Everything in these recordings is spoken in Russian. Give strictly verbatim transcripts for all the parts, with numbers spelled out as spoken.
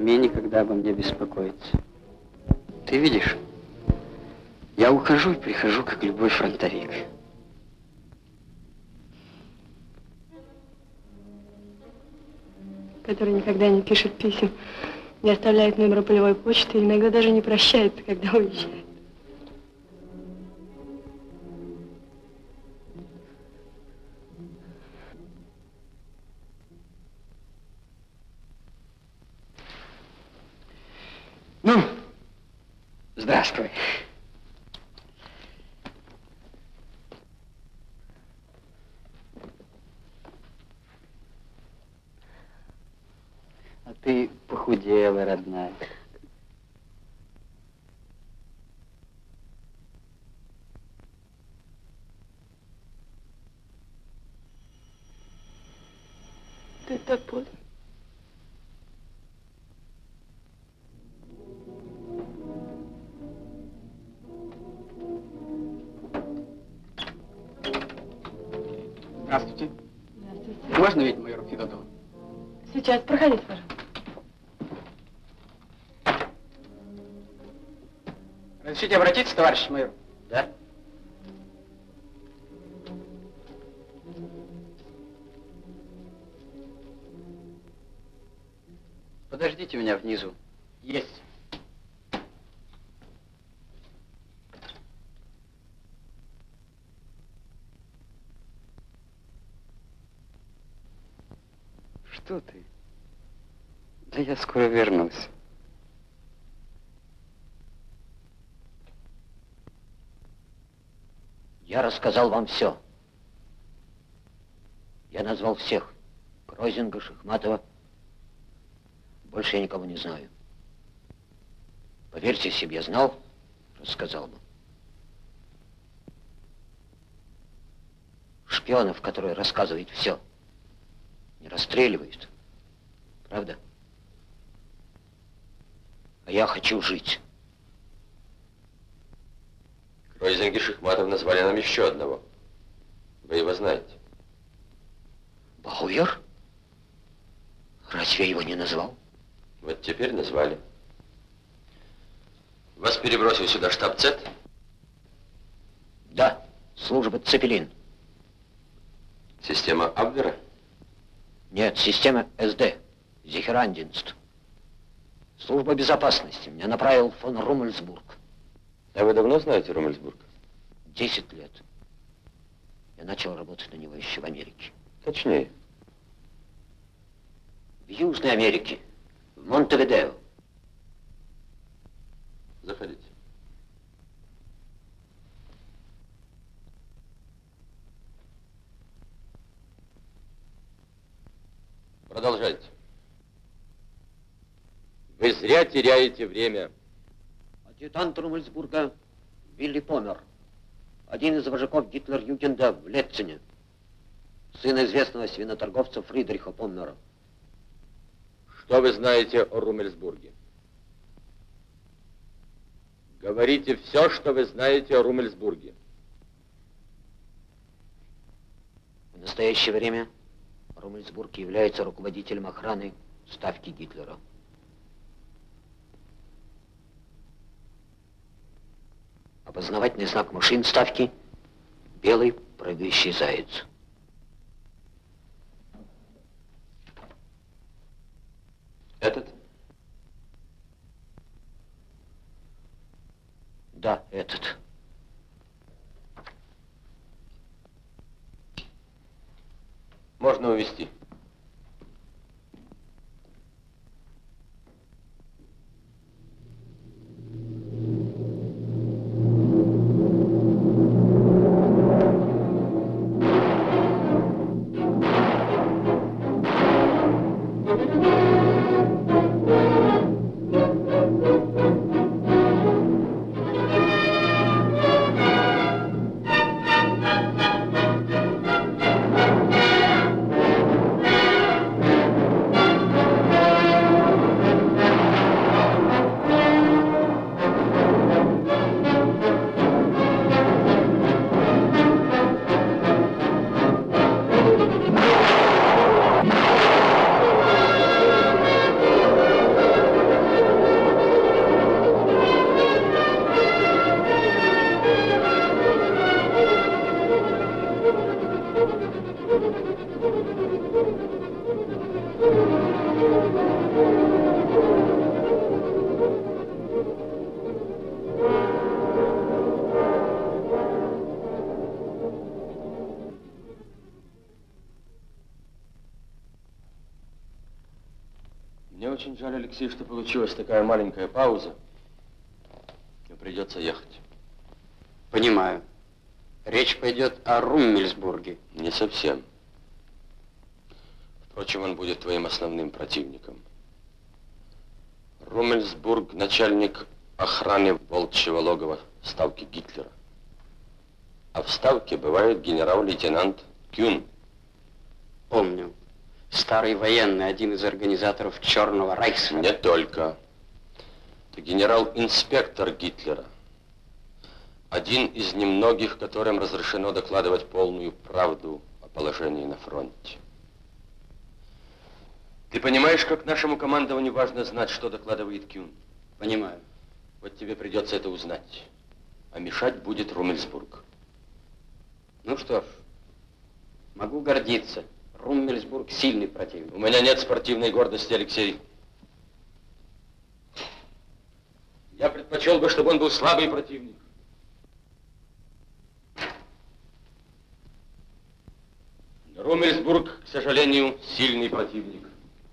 смей никогда обо мне беспокоиться. Ты видишь, я ухожу и прихожу, как любой фронтовик. Который никогда не пишет писем, не оставляет номера полевой почты и иногда даже не прощается, когда уезжает. Ну, здравствуй. А ты похудела, родная. Ты так поздно. Здравствуйте. Здравствуйте. Можно видеть майора Федотова? Сейчас, проходите, пожалуйста. Разрешите обратиться, товарищ майор? Да. Подождите меня внизу. Есть. Что ты? Да я скоро вернусь. Я рассказал вам все. Я назвал всех. Кройзинга, Шахматова. Больше я никого не знаю. Поверьте, если бы я знал, рассказал бы. Шпионов, которые рассказывают все, не расстреливают. Правда? А я хочу жить. Кройзинг и Шахматов назвали нам еще одного. Вы его знаете. Бауэр? Разве я его не назвал? Вот теперь назвали. Вас перебросил сюда штаб Цет? Да, служба Цепелин. Система Абвера? Нет, система эс дэ, Зихерандинст. Служба безопасности. Меня направил фон Руммельсбург. А вы давно знаете Руммельсбург? Десять лет. Я начал работать на него еще в Америке. Точнее. В Южной Америке, в Монтевидео. Заходите. Продолжайте. Вы зря теряете время. Адъютант Руммельсбурга Вилли Помер. Один из вожаков Гитлер-Югенда в Летцине. Сын известного свиноторговца Фридриха Поммера. Что вы знаете о Руммельсбурге? Говорите все, что вы знаете о Руммельсбурге. В настоящее время Руммельсбург является руководителем охраны ставки Гитлера. Опознавательный знак машин ставки — белый прыгающий заяц. Этот? Да, этот. Можно увезти. Мне очень жаль, Алексей, что получилась такая маленькая пауза. Но придется ехать. Понимаю. Речь пойдет о Руммельсбурге. Не совсем. Впрочем, он будет твоим основным противником. Руммельсбург — начальник охраны волчьего логова ставки Гитлера. А в ставке бывает генерал-лейтенант Кюн. Помню. Старый военный, один из организаторов Черного Рейха. Не только. Это генерал-инспектор Гитлера. Один из немногих, которым разрешено докладывать полную правду о положении на фронте. Ты понимаешь, как нашему командованию важно знать, что докладывает Кюн? Понимаю. Вот тебе придется это узнать. А мешать будет Руммельсбург. Ну что ж, могу гордиться. Руммельсбург сильный противник. У меня нет спортивной гордости, Алексей. Я предпочел бы, чтобы он был слабый противник. Руммельсбург, к сожалению, сильный противник.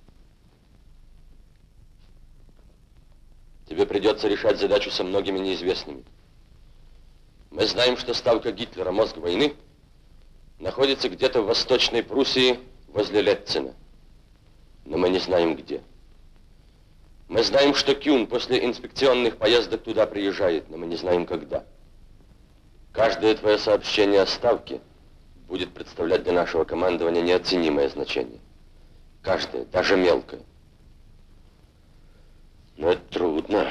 Тебе придется решать задачу со многими неизвестными. Мы знаем, что ставка Гитлера, мозг войны, находится где-то в Восточной Пруссии возле Летцена. Но мы не знаем, где. Мы знаем, что Кюн после инспекционных поездок туда приезжает, но мы не знаем, когда. Каждое твое сообщение о ставке будет представлять для нашего командования неоценимое значение. Каждое, даже мелкое. Но это трудно.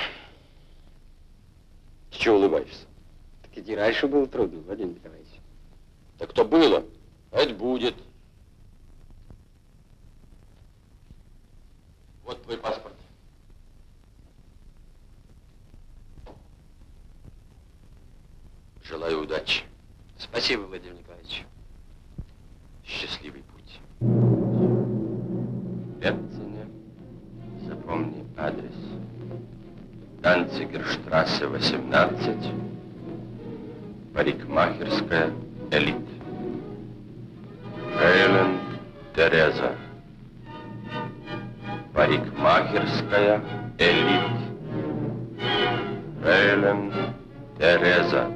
С чего улыбаешься? Так и раньше было трудно, Владимир Николаевич. Так то было, а это будет. Вот твой паспорт. Желаю удачи. Спасибо, Владимир Николаевич. Счастливый путь. В Летцене запомни адрес. Данцигерштрассе, восемнадцать. Парикмахерская «Элит». Фрейлин Тереза. Парикмахерская «Элит». Фрейлин Тереза.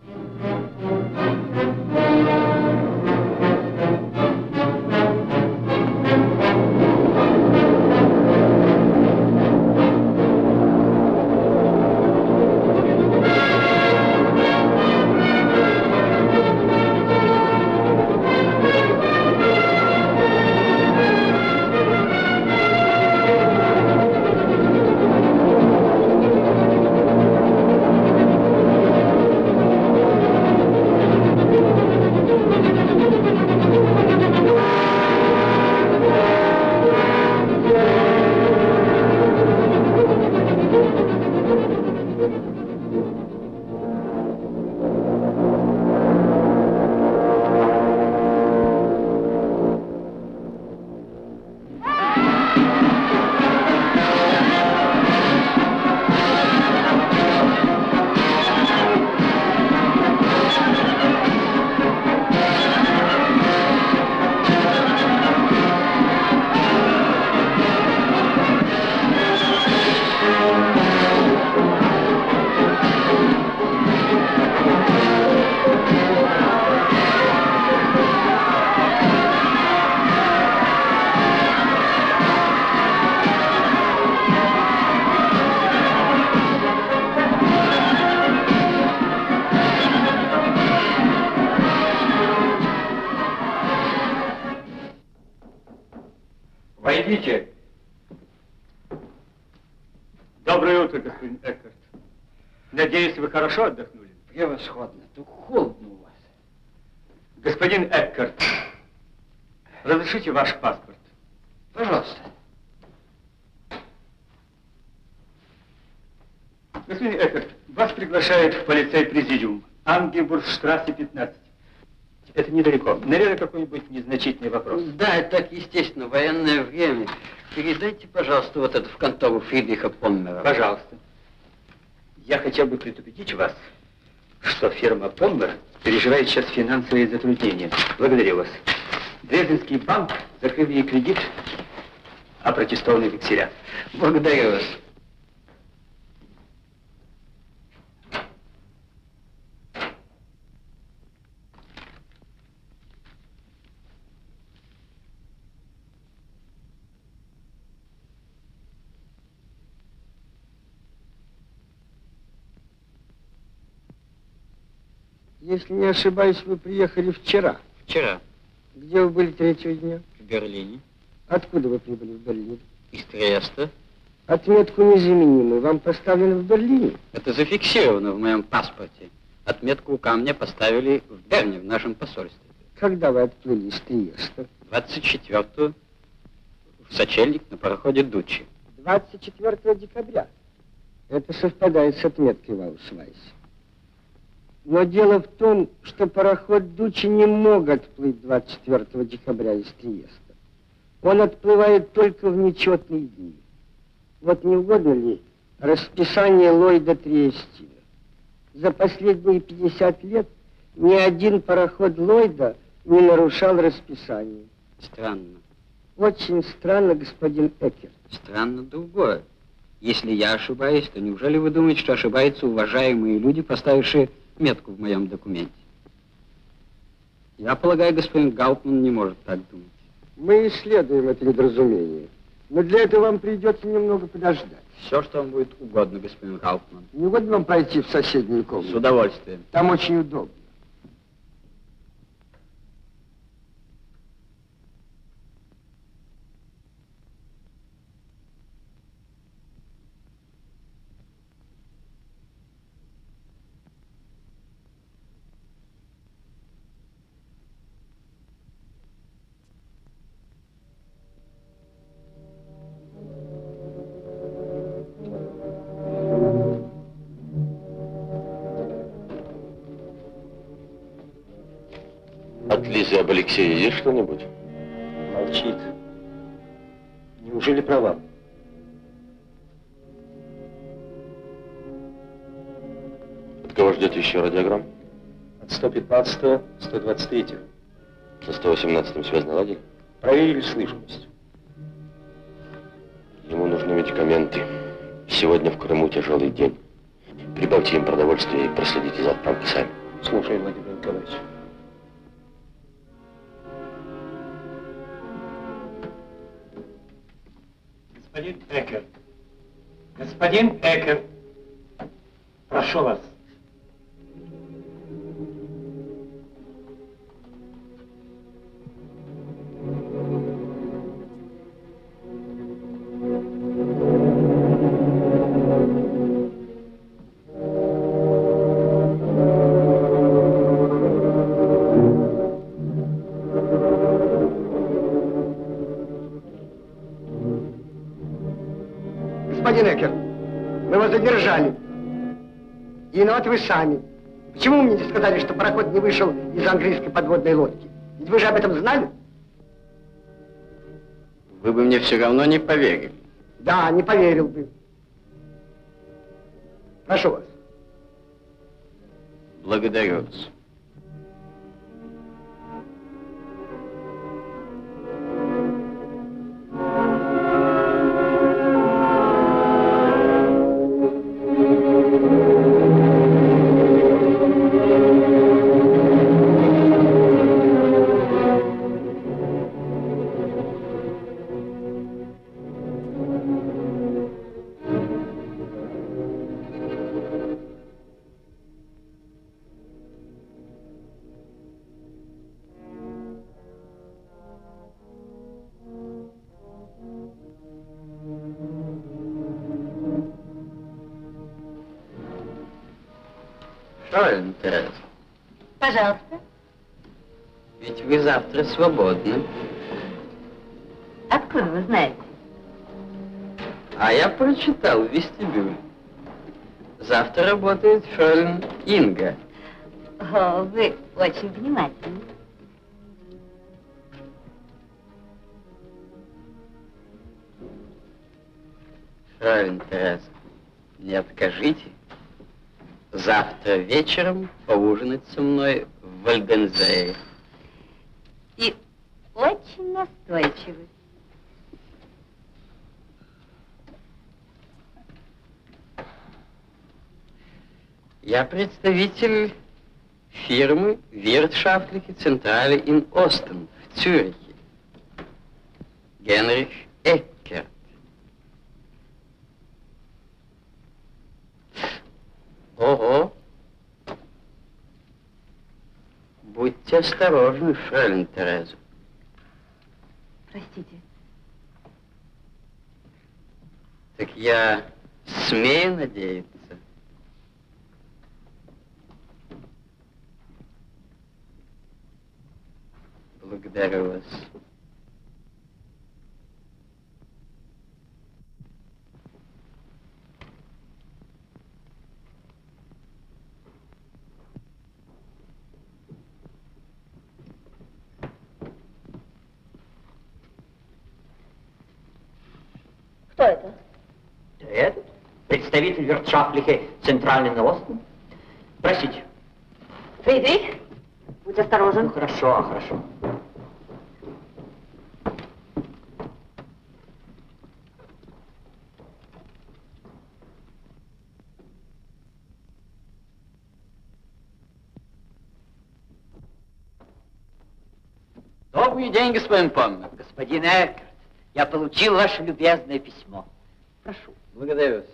Войдите. Доброе утро, господин Эккарт. Надеюсь, вы хорошо отдохнули? Превосходно. Тут холодно у вас. Господин Эккарт, разрешите ваш паспорт? Пожалуйста. Господин Эккарт, вас приглашает в полицей-президиум. Ангебургштрассе, пятнадцать. Это недалеко. Наверное, какой-нибудь незначительный вопрос. Да, это так естественно, военное время. Передайте, пожалуйста, вот это в контору Фридриха Поммера. Пожалуйста. Я хотел бы предупредить вас, что фирма Поммер переживает сейчас финансовые затруднения. Благодарю вас. Дрезденский банк закрыл ей кредит опротестованные векселя. Благодарю вас. Если не ошибаюсь, вы приехали вчера. Вчера. Где вы были третьего дня? В Берлине. Откуда вы прибыли в Берлин? Из Триеста. Отметку незаменимую вам поставили в Берлине? Это зафиксировано в моем паспорте. Отметку у камня поставили в Берне, в нашем посольстве. Когда вы отплыли из Триеста? двадцать четвёртого в сочельник на пароходе Дуччи. двадцать четвёртого декабря. Это совпадает с отметкой в Аусвайсе. Но дело в том, что пароход Дуччи не мог отплыть двадцать четвёртого декабря из Триеста. Он отплывает только в нечетные дни. Вот не угодно ли расписание Ллойда Триестина? За последние пятьдесят лет ни один пароход Ллойда не нарушал расписание. Странно. Очень странно, господин Эккерт. Странно другое. Если я ошибаюсь, то неужели вы думаете, что ошибаются уважаемые люди, поставившие метку в моем документе? Я полагаю, господин Гауптман не может так думать. Мы исследуем это недоразумение. Но для этого вам придется немного подождать. Все, что вам будет угодно, господин Гауптман. Не угодно вам пройти в соседнюю комнату? С удовольствием. Там очень удобно. От Лизы об Алексее есть что-нибудь? Молчит. Неужели права? От кого ждете еще радиограмм? От сто пятнадцатого, сто двадцать третьего. Со сто восемнадцатым связь наладили? Проверили слышимость. Ему нужны медикаменты. Сегодня в Крыму тяжелый день. Прибавьте им продовольствие и проследите за отправкой сами. Слушаю, Владимир Николаевич. Господин Эккерт. Господин Эккерт. Прошу вас. Господин Эккерт, мы вас задержали. И виноваты вы сами. Почему вы мне не сказали, что пароход не вышел из английской подводной лодки? Ведь вы же об этом знали? Вы бы мне все равно не поверили. Да, не поверил бы. Прошу вас. Благодарю вас. Правильно, Тереза. Пожалуйста. Ведь вы завтра свободны. Откуда вы знаете? А я прочитал в вестибюле. Завтра работает фролин Инга. О, вы очень внимательны. Фролин Тереза, не откажите. Завтра вечером поужинать со мной в Я представитель фирмы Wirtschaftliche Zentrale in Osten в Цюрихе. Генрих Эккерт. Ого! Будьте осторожны, фрейлин Тереза. Простите. Так я смею надеяться. Благодарю вас. Кто это? Этот представитель Wirtschaftliche Центральный Osten. Простите. Фридрих, будь осторожен. Ну, хорошо, хорошо. Добрый день, господин Поммер. Господин Эккерт, я получил ваше любезное письмо. Прошу. Благодарю вас.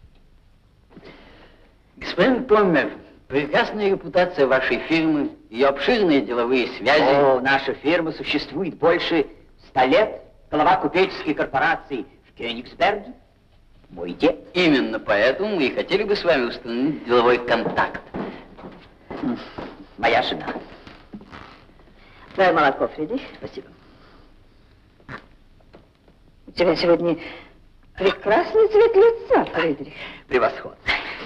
Господин Поммер, прекрасная репутация вашей фирмы, ее обширные деловые связи. О, наша фирма существует больше ста лет. Глава купеческой корпорации в Кёнигсберге. Мой дед. Именно поэтому мы и хотели бы с вами установить деловой контакт. Моя жена. Дай молоко, Фридрих. Спасибо. У тебя сегодня прекрасный цвет лица, Фридрих. Превосходно.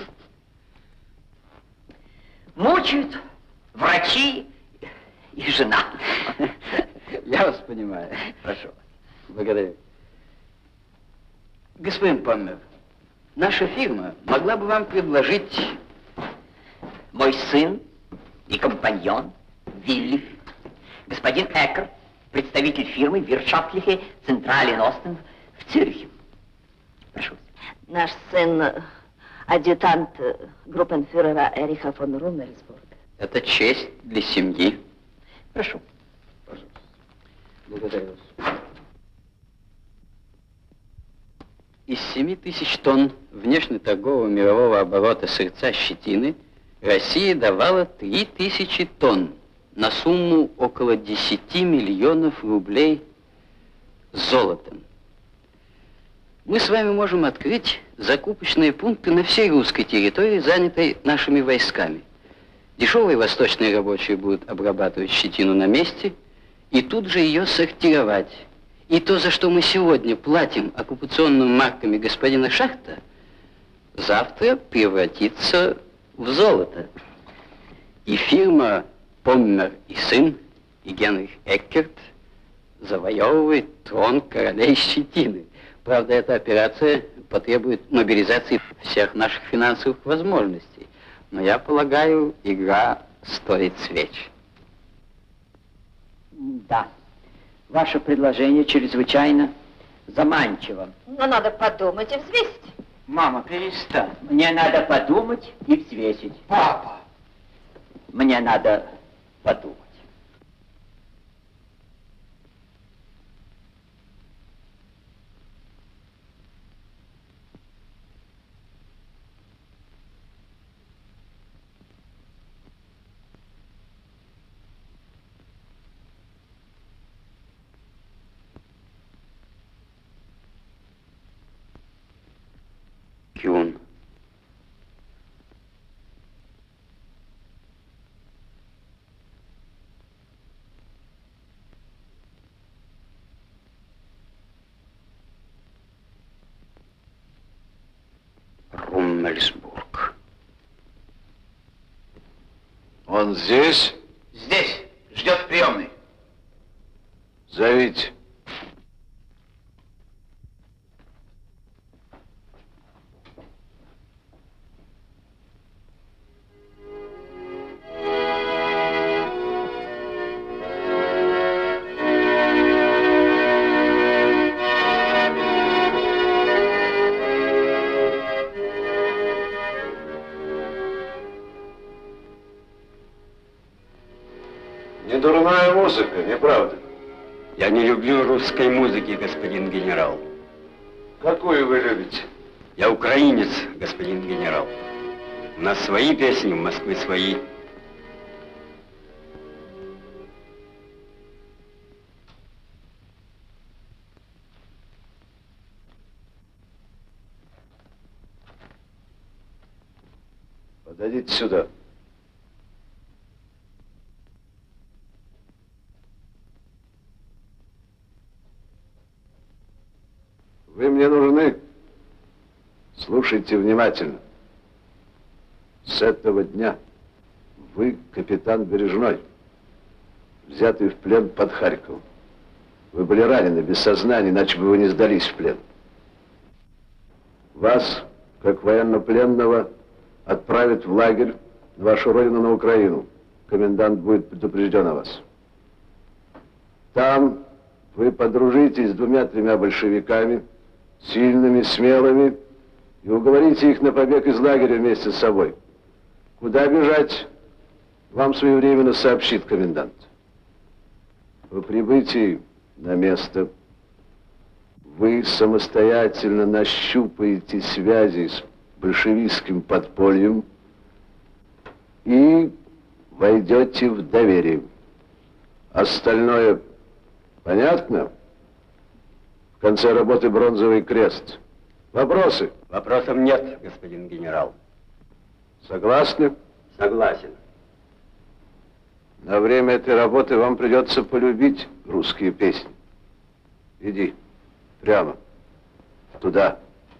Мучают врачи и жена. Я вас понимаю. Прошу. Благодарю. Господин Поммер, наша фирма могла бы вам предложить... Мой сын и компаньон Вилли, господин Эккер, представитель фирмы Wirtschaftliche Zentrale in Osten в Цюрихе. Прошу. Наш сын адъютант группенфюрера Эриха фон Руммельсбург. Это честь для семьи. Прошу. Пожалуйста. Благодарю вас. Из семи тысяч тонн внешнеторгового мирового оборота сырца щетины Россия давала три тысячи тонн на сумму около десяти миллионов рублей золотом. Мы с вами можем открыть закупочные пункты на всей русской территории, занятой нашими войсками. Дешевые восточные рабочие будут обрабатывать щетину на месте и тут же ее сортировать. И то, за что мы сегодня платим оккупационными марками господина Шахта, завтра превратится в золото. И фирма Поммер и сын, и Генрих Эккерт завоевывает трон королей щетины. Правда, эта операция потребует мобилизации всех наших финансовых возможностей. Но я полагаю, игра стоит свеч. Да. Ваше предложение чрезвычайно заманчиво. Но надо подумать и взвесить. Мама, перестань. Мне надо подумать и взвесить. Папа! Мне надо подумать. Кюн. Руммельсбург. Он здесь? Здесь. Ждет в приемной. Зовите. дурная музыка, не правда? Я не люблю русской музыки, господин генерал. Какую вы любите? Я украинец, господин генерал. У нас свои песни, в Москве свои. Подойдите сюда. Вы мне нужны. Слушайте внимательно. С этого дня вы капитан Бережной, взятый в плен под Харьковом. Вы были ранены, без сознания, иначе бы вы не сдались в плен. Вас, как военнопленного, отправят в лагерь на вашу родину, на Украину. Комендант будет предупрежден о вас. Там вы подружитесь с двумя-тремя большевиками, сильными, смелыми, и уговорите их на побег из лагеря вместе с собой. Куда бежать, вам своевременно сообщит комендант. По прибытии на место вы самостоятельно нащупаете связи с большевистским подпольем и войдете в доверие. Остальное понятно? В конце работы бронзовый крест. Вопросы? Вопросов нет, господин генерал. Согласны? Согласен. На время этой работы вам придется полюбить русские песни. Иди. Прямо. Туда.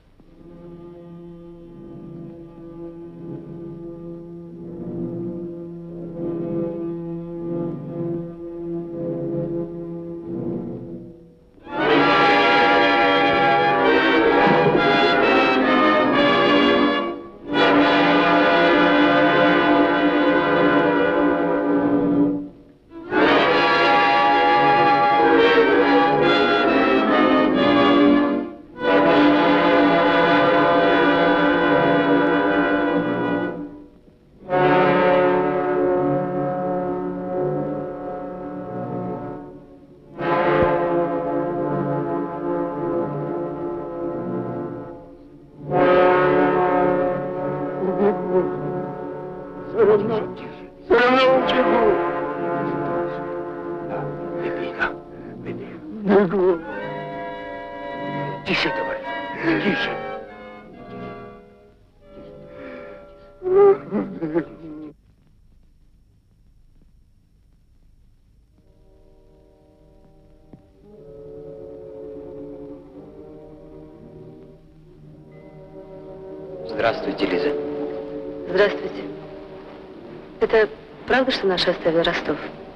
Здравствуйте, Лиза. Здравствуйте. Это правда, что наши оставили Ростов?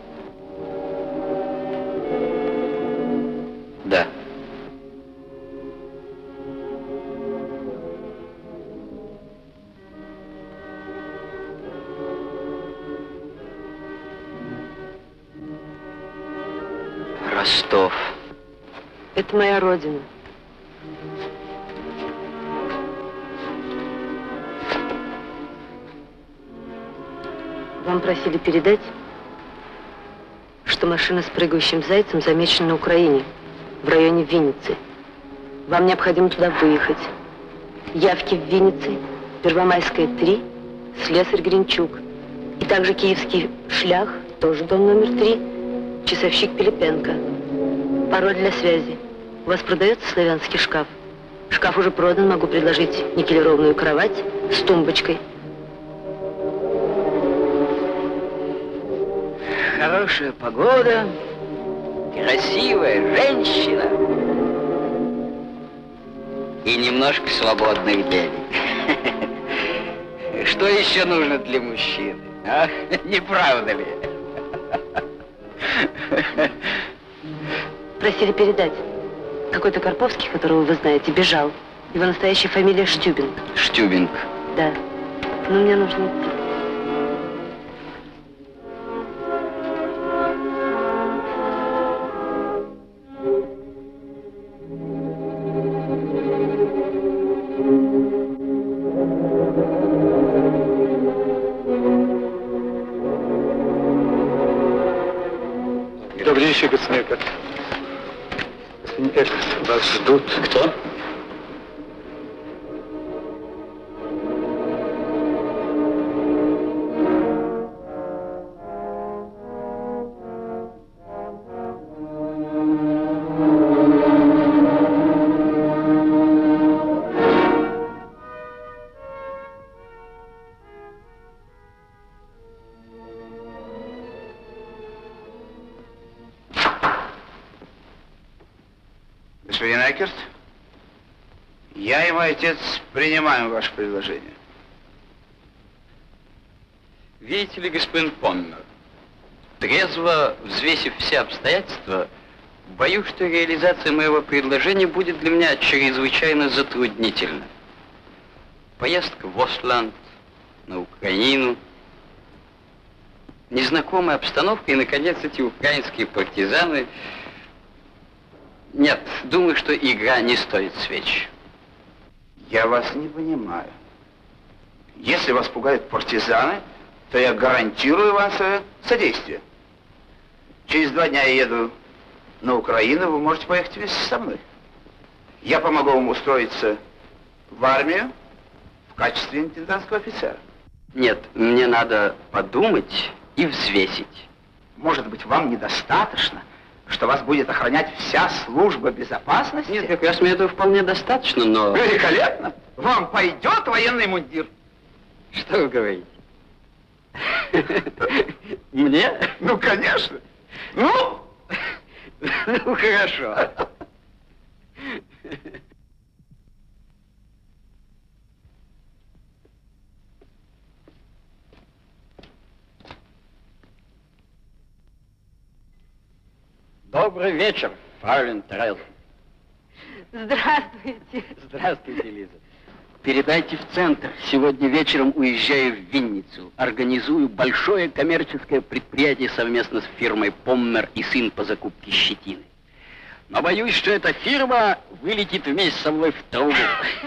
Да. Ростов. Это моя родина. Вам просили передать, что машина с прыгающим зайцем замечена на Украине, в районе Винницы. Вам необходимо туда выехать. Явки в Виннице, Первомайская, три, слесарь Гринчук. И также киевский шлях, тоже дом номер три, часовщик Пилипенко. Пароль для связи. У вас продается славянский шкаф? Шкаф уже продан, могу предложить никелированную кровать с тумбочкой. Хорошая погода, красивая женщина и немножко свободных денег. Что еще нужно для мужчины? А? Не правда ли? Просили передать. Какой-то Карповский, которого вы знаете, бежал. Его настоящая фамилия Штюбинг. Штюбинг. Да. Но мне нужно идти. Господин Экерт, вас ждут. Кто? Господин Экерт, я и мой отец принимаем ваше предложение. Видите ли, господин Поммер, трезво взвесив все обстоятельства, боюсь, что реализация моего предложения будет для меня чрезвычайно затруднительна. Поездка в Остланд, на Украину, незнакомая обстановка и, наконец, эти украинские партизаны. Нет, думаю, что игра не стоит свеч. Я вас не понимаю. Если вас пугают партизаны, то я гарантирую вам свое содействие. Через два дня я еду на Украину, вы можете поехать вместе со мной. Я помогу вам устроиться в армию в качестве интендантского офицера. Нет, мне надо подумать и взвесить. Может быть, вам недостаточно, что вас будет охранять вся служба безопасности? Нет, как раз мне этого вполне достаточно, но... Великолепно! Вам пойдет военный мундир. Что вы говорите? Мне? Ну, конечно. Ну? Ну, хорошо. Добрый вечер, фраулен Террелл. Здравствуйте. Здравствуйте, Лиза. Передайте в центр. Сегодня вечером уезжаю в Винницу. Организую большое коммерческое предприятие совместно с фирмой «Поммер и сын» по закупке щетины. Но боюсь, что эта фирма вылетит вместе со мной в трубу.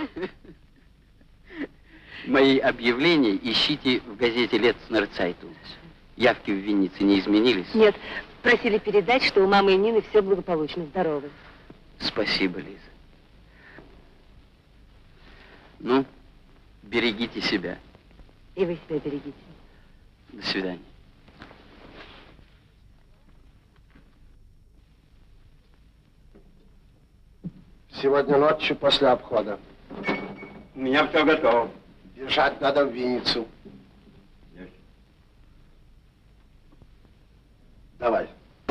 Мои объявления ищите в газете «Летцнер Цайтунг». Явки в Виннице не изменились? Нет. Просили передать, что у мамы и Нины все благополучно, здоровы. Спасибо, Лиза. Ну, берегите себя. И вы себя берегите. До свидания. Сегодня ночью после обхода. У меня все готово. Бежать надо в Винницу. Давай.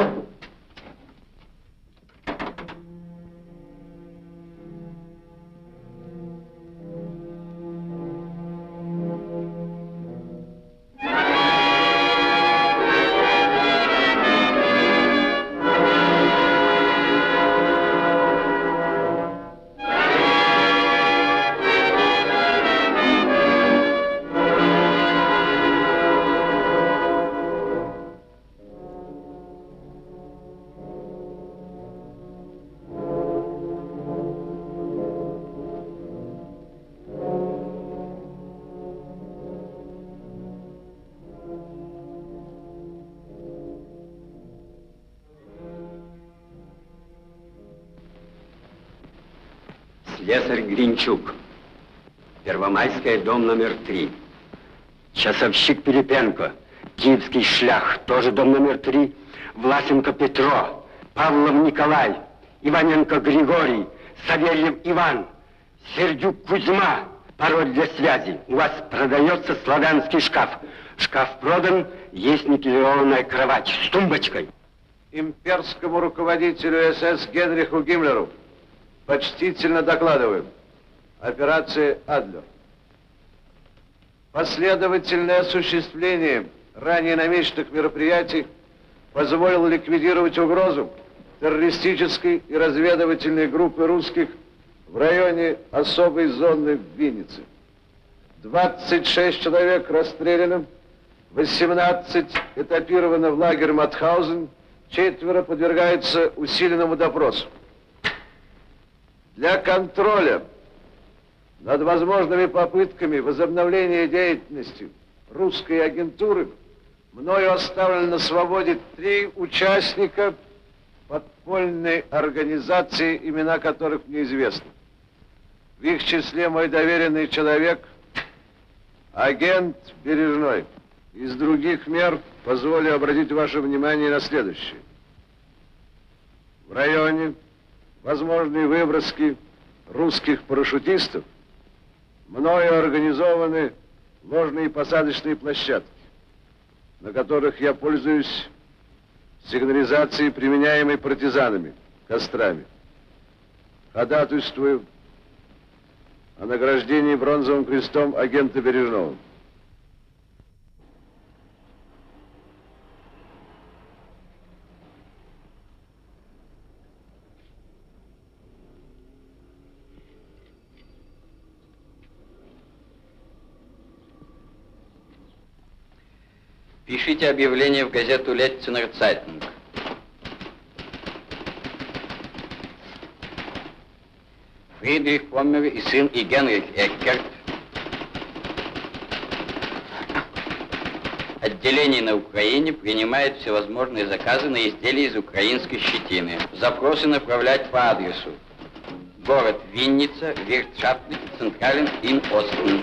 Слесарь Гринчук. Первомайская, дом номер три. Часовщик Перепенко. Киевский шлях, тоже дом номер три. Власенко Петро. Павлов Николай. Иваненко Григорий. Савельев Иван. Сердюк Кузьма. Пароль для связи. У вас продается славянский шкаф. Шкаф продан, есть никелированная кровать с тумбочкой. Имперскому руководителю СС Генриху Гиммлеру почтительно докладываем. Операция «Адлер». Последовательное осуществление ранее намеченных мероприятий позволило ликвидировать угрозу террористической и разведывательной группы русских в районе особой зоны в Виннице. двадцать шесть человек расстреляно, восемнадцать этапировано в лагерь Матхаузен, четверо подвергаются усиленному допросу. Для контроля над возможными попытками возобновления деятельности русской агентуры мною оставлено на свободе три участника под подпольной организации, имена которых мне известны. В их числе мой доверенный человек, агент Бережной. Из других мер позволю обратить ваше внимание на следующее. В районе возможные выброски русских парашютистов мною организованы ложные посадочные площадки, на которых я пользуюсь сигнализацией, применяемой партизанами, кострами. Ходатайствую о награждении бронзовым крестом агента Бережного. Пишите объявление в газету «Летцинер Цайтунг». Фридрих Поммер и сын и Генрих Эккерт. Отделение на Украине принимает всевозможные заказы на изделия из украинской щетины. Запросы направлять по адресу: город Винница, Виртшафтный, Централен, Ин Остен.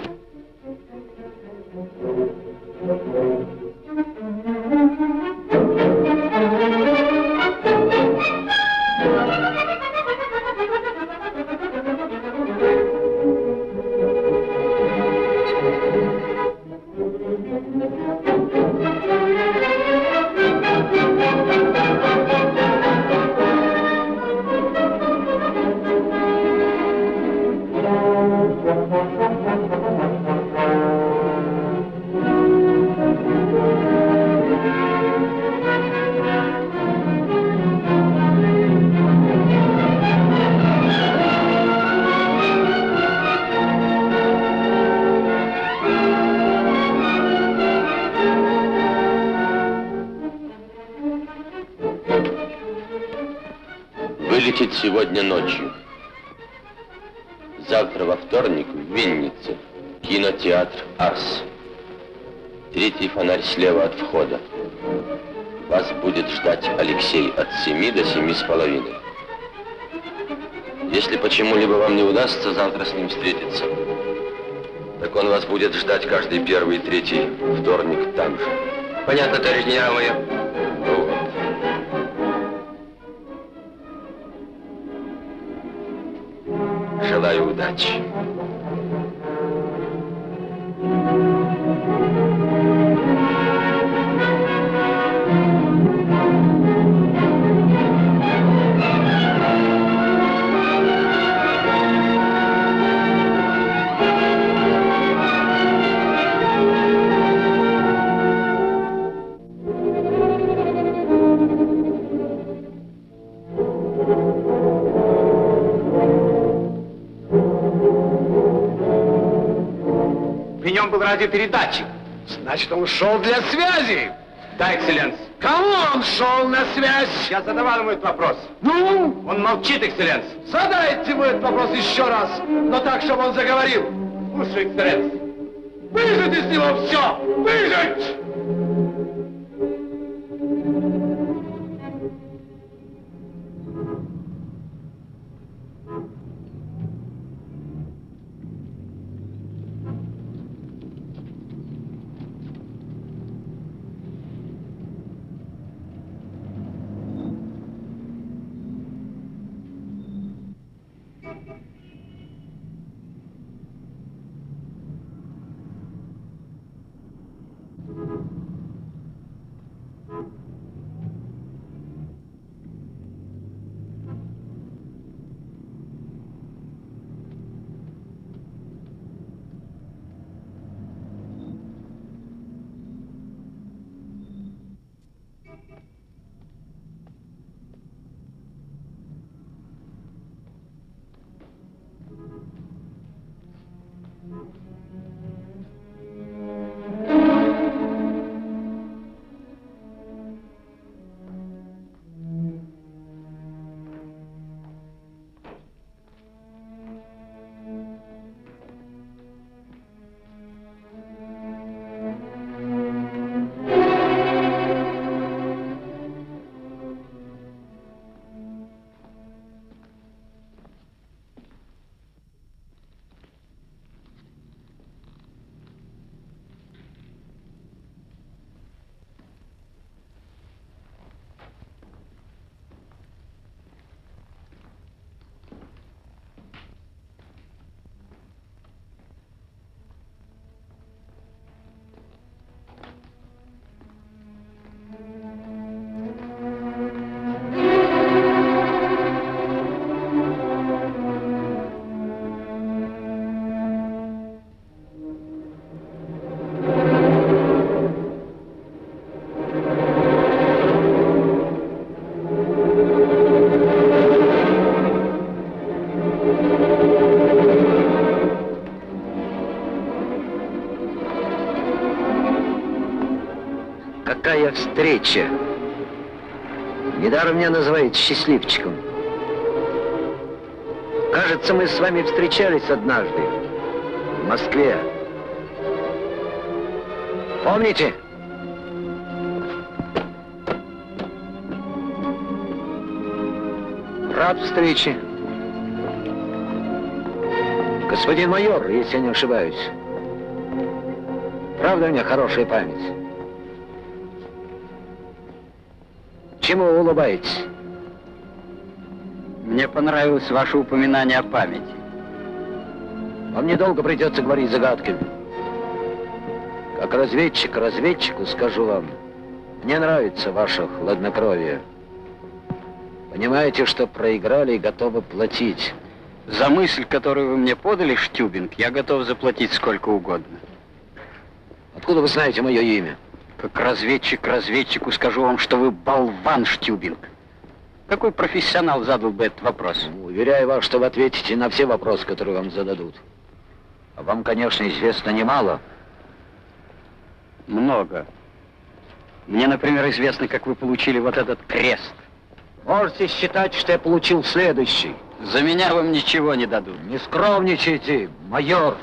Вылетит сегодня ночью. Завтра во вторник в Виннице. Кинотеатр «Арс». Третий фонарь слева от входа. Вас будет ждать Алексей от семи до семи с половиной. Если почему-либо вам не удастся завтра с ним встретиться, так он вас будет ждать каждый первый и третий вторник там же. Понятно, товарищ генерал-майор? Ну вот. Желаю удачи. Был радиопередатчик. Значит, он шел для связи. Да, экселленс. Кому он шел на связь? Я задавал ему этот вопрос. Ну? Он молчит, экселленс. Задайте ему этот вопрос еще раз, но так, чтобы он заговорил. Слушай, экселленс. Выжать из него все! Выжать! Thank you. Какая встреча! Недаром меня называют счастливчиком. Кажется, мы с вами встречались однажды в Москве. Помните? Рад встрече. Господин майор, если я не ошибаюсь. Правда, у меня хорошая память? Чему вы улыбаетесь? Мне понравилось ваше упоминание о памяти. Вам недолго придется говорить загадками. Как разведчик разведчику скажу вам, мне нравится ваше хладнокровие. Понимаете, что проиграли и готовы платить. За мысль, которую вы мне подали, Штюбинг, я готов заплатить сколько угодно. Откуда вы знаете мое имя? Как разведчик разведчику скажу вам, что вы болван, Штюбинг. Какой профессионал задал бы этот вопрос? Уверяю вас, что вы ответите на все вопросы, которые вам зададут. А вам, конечно, известно немало. Много. Мне, например, известно, как вы получили вот этот крест. Можете считать, что я получил следующий. За меня вам ничего не дадут. Не скромничайте, майор.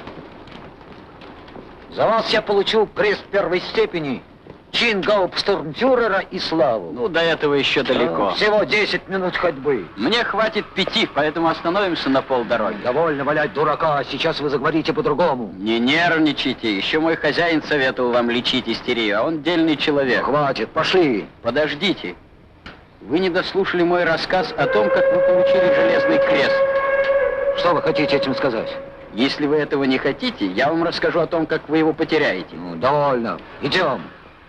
За вас я получил крест первой степени, чин гауптштурмфюрера и славу. Ну, до этого еще далеко. Всего десять минут ходьбы. Мне хватит пяти, поэтому остановимся на полдороги. Довольно валять дурака, сейчас вы заговорите по-другому. Не нервничайте. Еще мой хозяин советовал вам лечить истерию, а он дельный человек. Хватит, пошли. Подождите. Вы не дослушали мой рассказ о том, как вы получили железный крест. Что вы хотите этим сказать? Если вы этого не хотите, я вам расскажу о том, как вы его потеряете. Ну, довольно. Идем.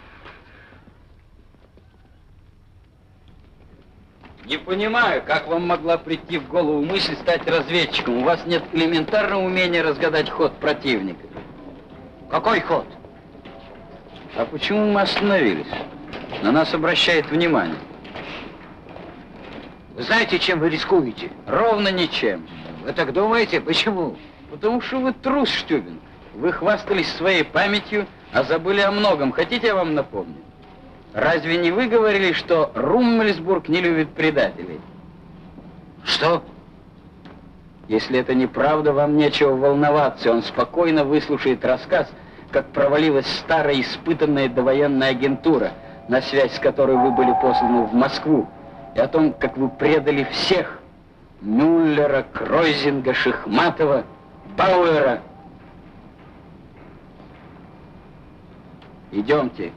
Не понимаю, как вам могла прийти в голову мысль стать разведчиком. У вас нет элементарного умения разгадать ход противника. Какой ход? А почему мы остановились? На нас обращает внимание. Вы знаете, чем вы рискуете? Ровно ничем. Вы так думаете? Почему? Потому что вы трус, Штюбинг. Вы хвастались своей памятью, а забыли о многом. Хотите, я вам напомню? Разве не вы говорили, что Руммельсбург не любит предателей? Что? Если это неправда, вам нечего волноваться. Он спокойно выслушает рассказ, как провалилась старая испытанная довоенная агентура, на связь с которой вы были посланы в Москву, и о том, как вы предали всех: Мюллера, Кройзинга, Шихматова, Бауэра. Идемте.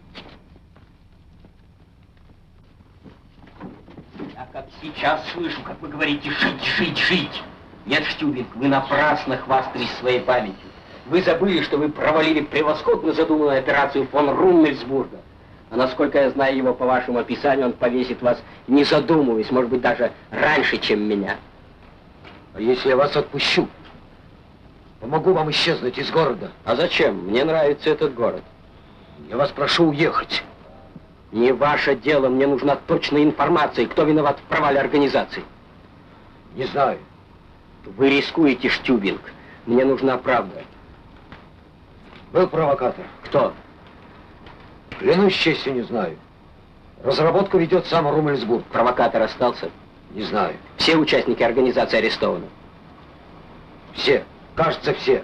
Я как сейчас слышу, как вы говорите «жить, жить, жить». Нет, Штюбинг, вы напрасно хвастались своей памятью. Вы забыли, что вы провалили превосходно задуманную операцию фон Руммельсбурга. А насколько я знаю его по вашему описанию, он повесит вас, не задумываясь, может быть, даже раньше, чем меня. А если я вас отпущу? Помогу вам исчезнуть из города. А зачем? Мне нравится этот город. Я вас прошу уехать. Не ваше дело, мне нужна точная информация, кто виноват в провале организации. Не знаю. Вы рискуете, Штюбинг. Мне нужна правда. Был провокатор. Кто? Клянусь честью, не знаю. Разработку ведет сам Руммельсбург. Провокатор остался? Не знаю. Все участники организации арестованы? Все. Кажется, все.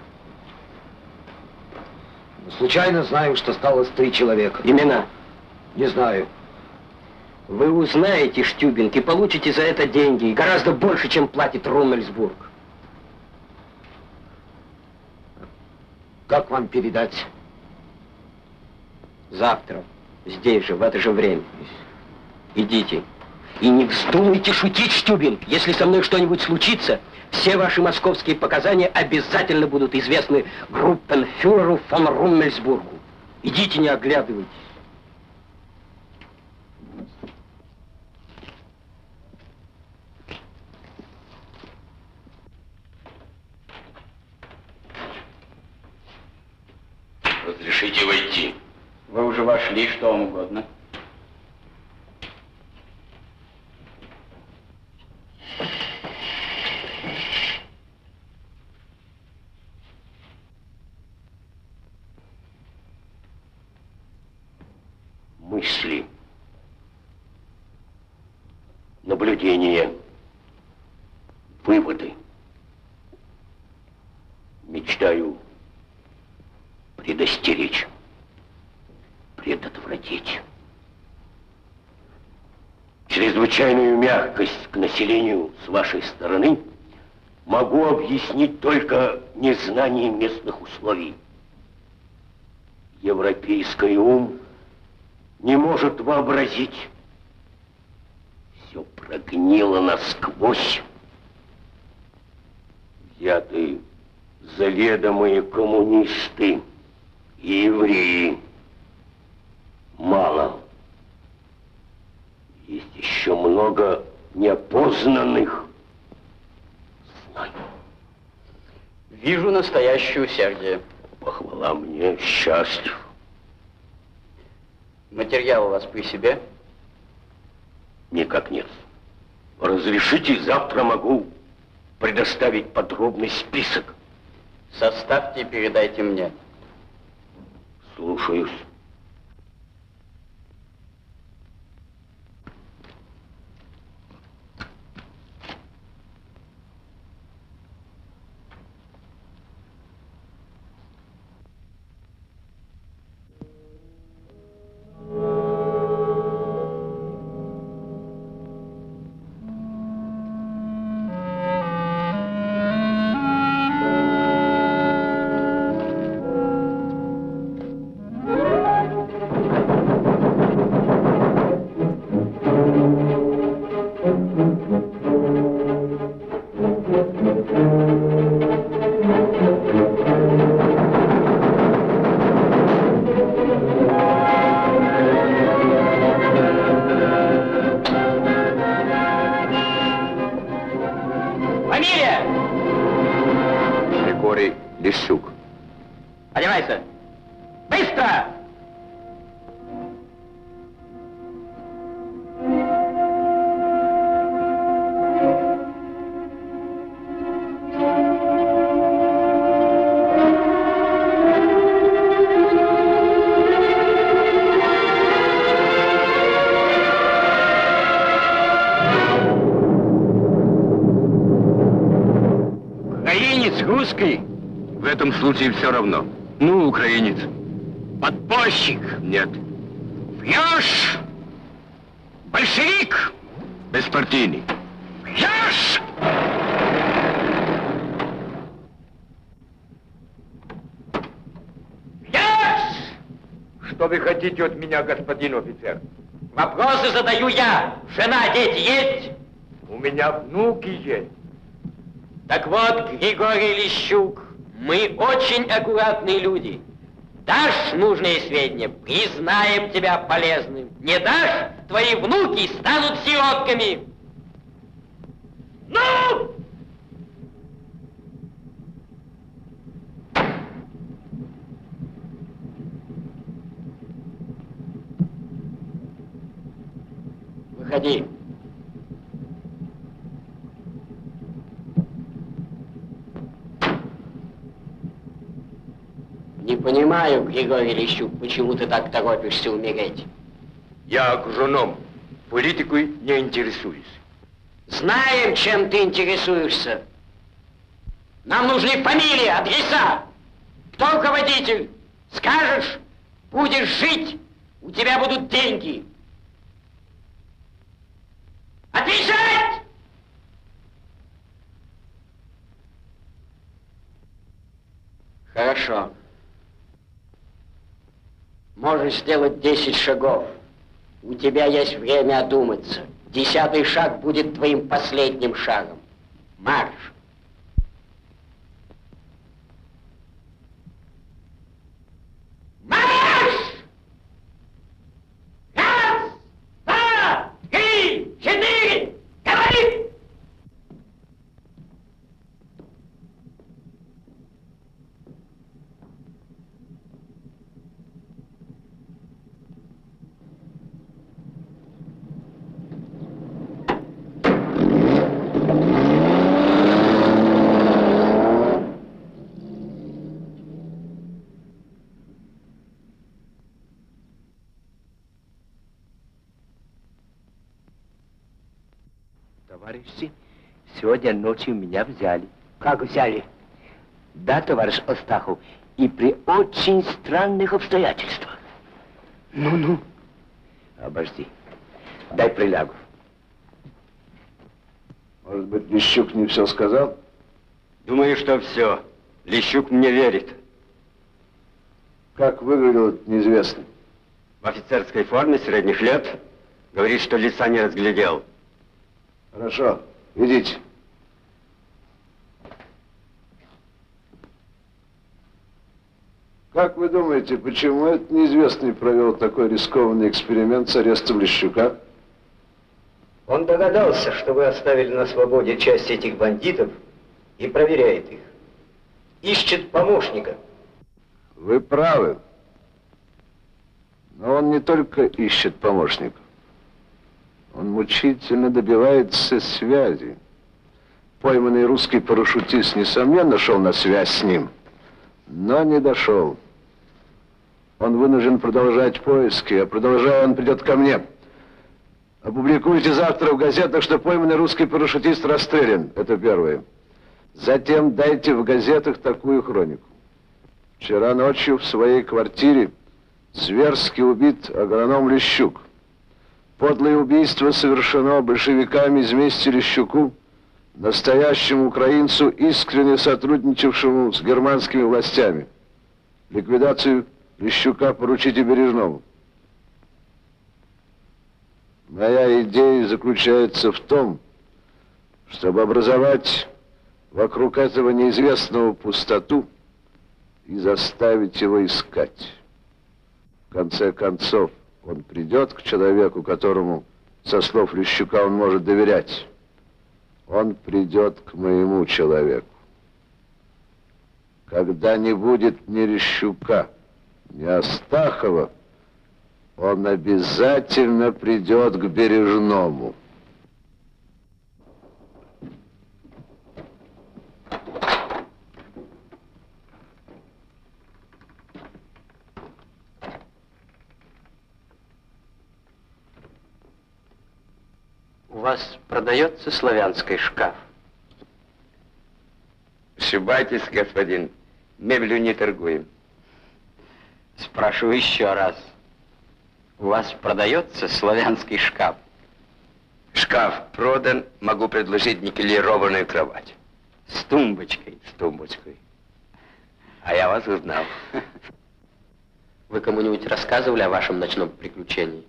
Но случайно знаю, что осталось три человека. Имена? Не знаю. Вы узнаете, Штюбинг, и получите за это деньги, и гораздо больше, чем платит Руммельсбург. Как вам передать? Завтра, здесь же, в это же время. Идите. И не вздумайте шутить, Штюбинг. Если со мной что-нибудь случится, все ваши московские показания обязательно будут известны группенфюреру фон Руммельсбургу. Идите, не оглядывайтесь. Разрешите войти. Вы уже вошли, что вам угодно. выводы. Мечтаю предостеречь, предотвратить. Чрезвычайную мягкость к населению с вашей стороны могу объяснить только незнанием местных условий. Европейский ум не может вообразить. Все прогнило насквозь. Взяты заведомые коммунисты и евреи. Мало. Есть еще много неопознанных знаний. Вижу настоящее усердие. Похвала мне, счастье. Материал у вас при себе? Никак нет. Разрешите, завтра могу предоставить подробный список. Составьте и передайте мне. Слушаюсь. Лещук. Одевайся. Быстро! Украинец, русский? В этом случае все равно. Ну, украинец. Подпольщик? Нет. Врешь? Большевик? Беспартийный. Врешь? Врешь? Что вы хотите от меня, господин офицер? Вопросы задаю я. Жена, дети есть? У меня внуки есть. Так вот, Григорий Лещук, мы очень аккуратные люди. Дашь нужные сведения, признаем тебя полезным. Не дашь, твои внуки станут сиротками. Ну! Выходи. Не понимаю, Григорий Лещук, почему ты так торопишься умереть? Я агроном, политикой не интересуюсь. Знаем, чем ты интересуешься. Нам нужны фамилии, адреса. Кто руководитель? Скажешь, будешь жить, у тебя будут деньги. Отвечать! Хорошо. Можешь сделать десять шагов. У тебя есть время одуматься. Десятый шаг будет твоим последним шагом. Марш! Марш! Раз, два, три, четыре! Говори! Товарищи, Сегодня ночью меня взяли. Как взяли? Да, товарищ Астахов, и при очень странных обстоятельствах. Ну-ну. Обожди. Дай прилягу. Может быть, Лещук не все сказал? Думаю, что все. Лещук мне верит. Как выглядел этот неизвестный? В офицерской форме средних лет. Говорит, что лица не разглядел. Хорошо, идите. Как вы думаете, почему этот неизвестный провел такой рискованный эксперимент с арестом Лещука? Он догадался, что вы оставили на свободе часть этих бандитов и проверяет их. Ищет помощника. Вы правы. Но он не только ищет помощника. Он мучительно добивается связи. Пойманный русский парашютист, несомненно, шел на связь с ним, но не дошел. Он вынужден продолжать поиски, а продолжая, он придет ко мне. Опубликуйте завтра в газетах, что пойманный русский парашютист расстрелян. Это первое. Затем дайте в газетах такую хронику. Вчера ночью в своей квартире зверски убит агроном Лещук. Подлое убийство совершено большевиками из мести Лещуку, настоящему украинцу, искренне сотрудничавшему с германскими властями. Ликвидацию Лещука поручите Бережному. Моя идея заключается в том, чтобы образовать вокруг этого неизвестного пустоту и заставить его искать. В конце концов, он придет к человеку, которому, со слов Лещука, он может доверять. Он придет к моему человеку. Когда не будет ни Лещука, ни Астахова, он обязательно придет к Бережному. У вас продается славянский шкаф? Ошибаетесь, господин. Мебелью не торгуем. Спрошу еще раз. У вас продается славянский шкаф? Шкаф продан, могу предложить никелированную кровать. С тумбочкой? С тумбочкой. А я вас узнал. Вы кому-нибудь рассказывали о вашем ночном приключении?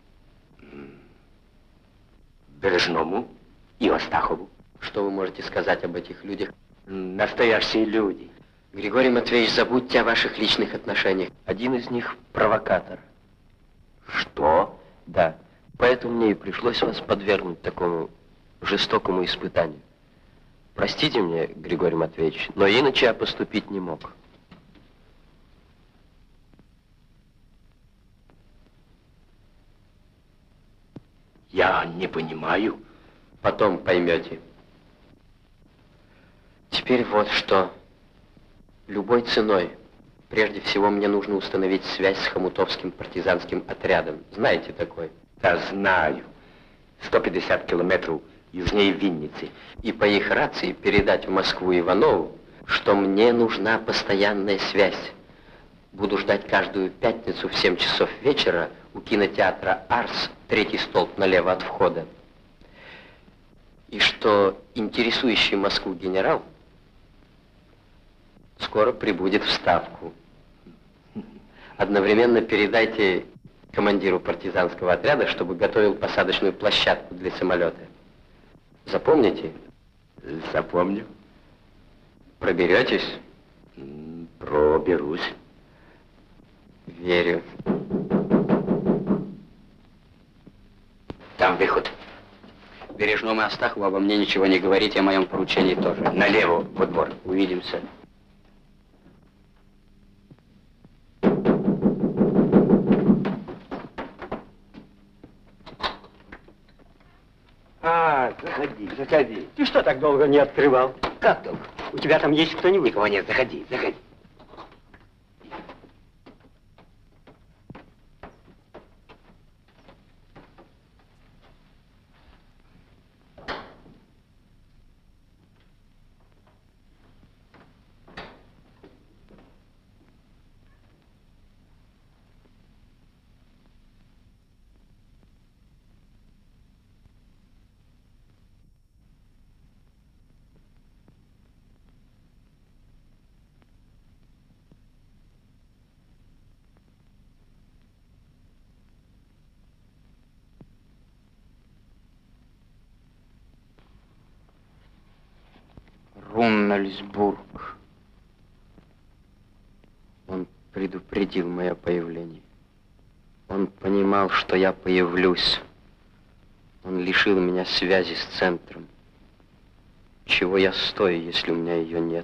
Бережному и Астахову. Что вы можете сказать об этих людях? Настоящие люди. Григорий Матвеевич, забудьте о ваших личных отношениях. Один из них провокатор. Что? Да. Поэтому мне и пришлось вас подвергнуть такому жестокому испытанию. Простите мне, Григорий Матвеевич, но иначе я поступить не мог. Я не понимаю. Потом поймете. Теперь вот что. Любой ценой. Прежде всего, мне нужно установить связь с хомутовским партизанским отрядом. Знаете такой? Да, знаю. сто пятьдесят километров южнее Винницы. И по их рации передать в Москву Иванову, что мне нужна постоянная связь. Буду ждать каждую пятницу в семь часов вечера у кинотеатра «Арс», третий столб налево от входа. И что интересующий Москву генерал скоро прибудет в Ставку. Одновременно передайте командиру партизанского отряда, чтобы готовил посадочную площадку для самолета. Запомните? Запомню. Проберетесь? Проберусь. Верю. Там выход. Бережному и Астахову обо мне ничего не говорите, о моем поручении тоже. Налево, во двор. Увидимся. А, заходи, заходи. Ты что так долго не открывал? Как долго? У тебя там есть кто-нибудь? Никого нет, заходи, заходи. Гуммельсбург. Он предупредил мое появление. Он понимал, что я появлюсь. Он лишил меня связи с центром. Чего я стою, если у меня ее нет?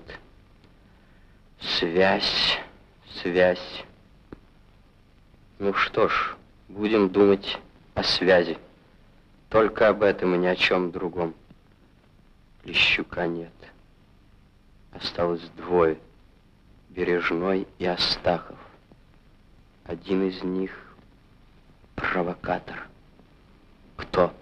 Связь, связь. Ну что ж, будем думать о связи. Только об этом и ни о чем другом. Лещука нет. Осталось двое. Бережной и Астахов. Один из них провокатор. Кто?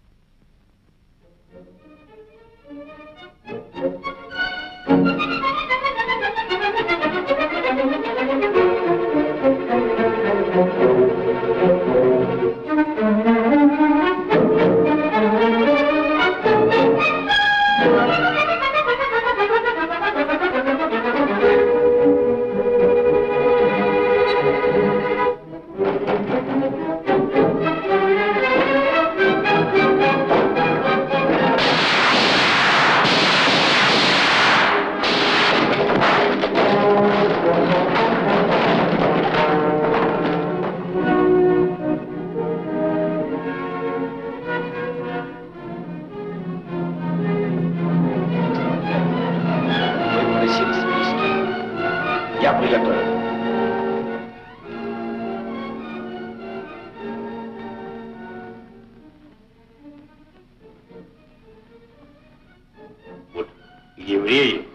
Евреи,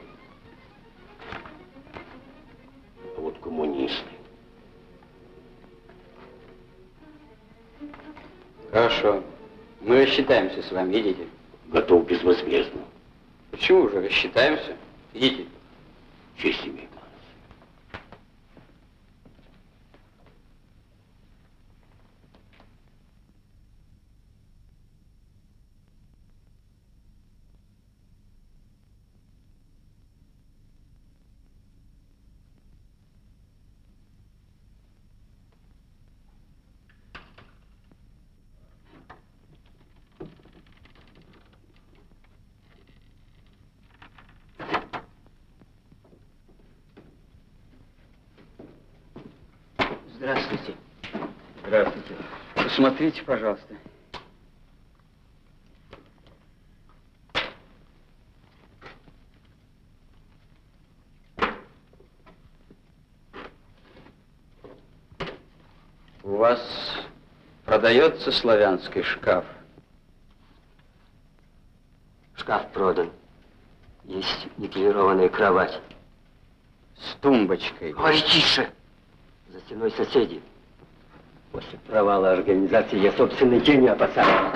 а вот коммунисты. Хорошо. Мы рассчитаемся с вами, идите. Готов безвозмездно. Почему же рассчитаемся? Идите. Честь имею. Здравствуйте. Здравствуйте. Посмотрите, пожалуйста. У вас продается славянский шкаф? Шкаф продан. Есть никелированная кровать. С тумбочкой. Говори тише. За стеной соседи. После провала организации я собственной тени опасаюсь.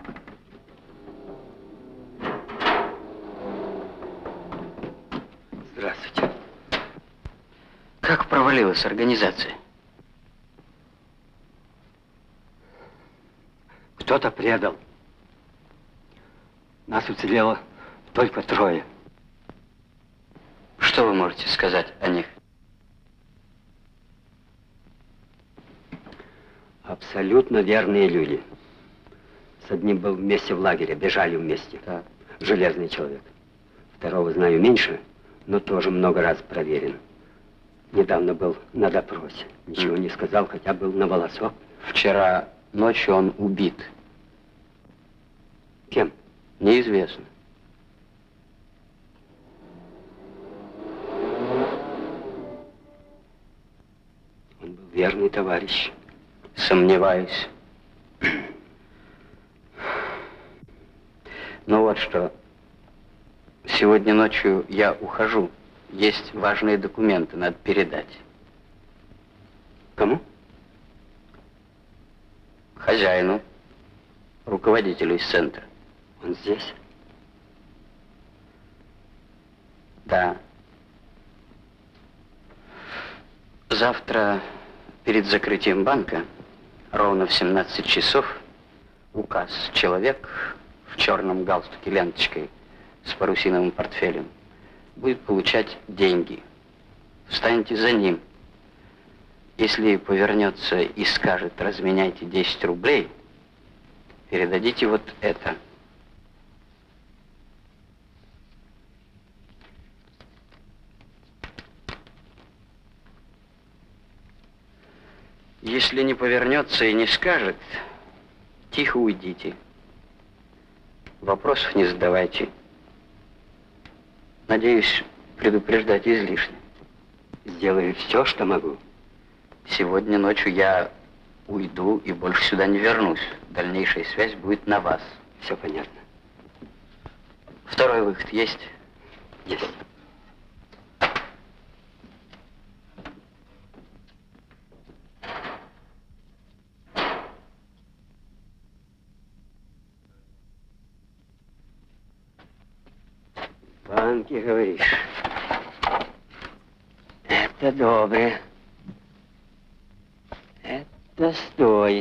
Здравствуйте. Как провалилась организация? Кто-то предал. Нас уцелело только трое. Что вы можете сказать о них? Абсолютно верные люди. С одним был вместе в лагере, бежали вместе. Да. Железный человек. Второго знаю меньше, но тоже много раз проверен. Недавно был на допросе. Ничего mm. не сказал, хотя был на волосок. Вчера ночью он убит. Кем? Неизвестно. Он был верный товарищ. Сомневаюсь. Ну вот что. Сегодня ночью я ухожу. Есть важные документы, надо передать. Кому? Хозяину, руководителю из центра. Он здесь? Да. Завтра перед закрытием банка ровно в семнадцать часов указ человек в черном галстуке ленточкой с парусиновым портфелем будет получать деньги. Встаньте за ним. Если повернется и скажет, разменяйте десять рублей, передадите вот это. Если не повернется и не скажет, тихо уйдите. Вопросов не задавайте. Надеюсь, предупреждать излишне. Сделаю все, что могу. Сегодня ночью я уйду и больше сюда не вернусь. Дальнейшая связь будет на вас. Все понятно. Второй выход есть? Есть. Банки, говоришь? Это добре. Это стоит.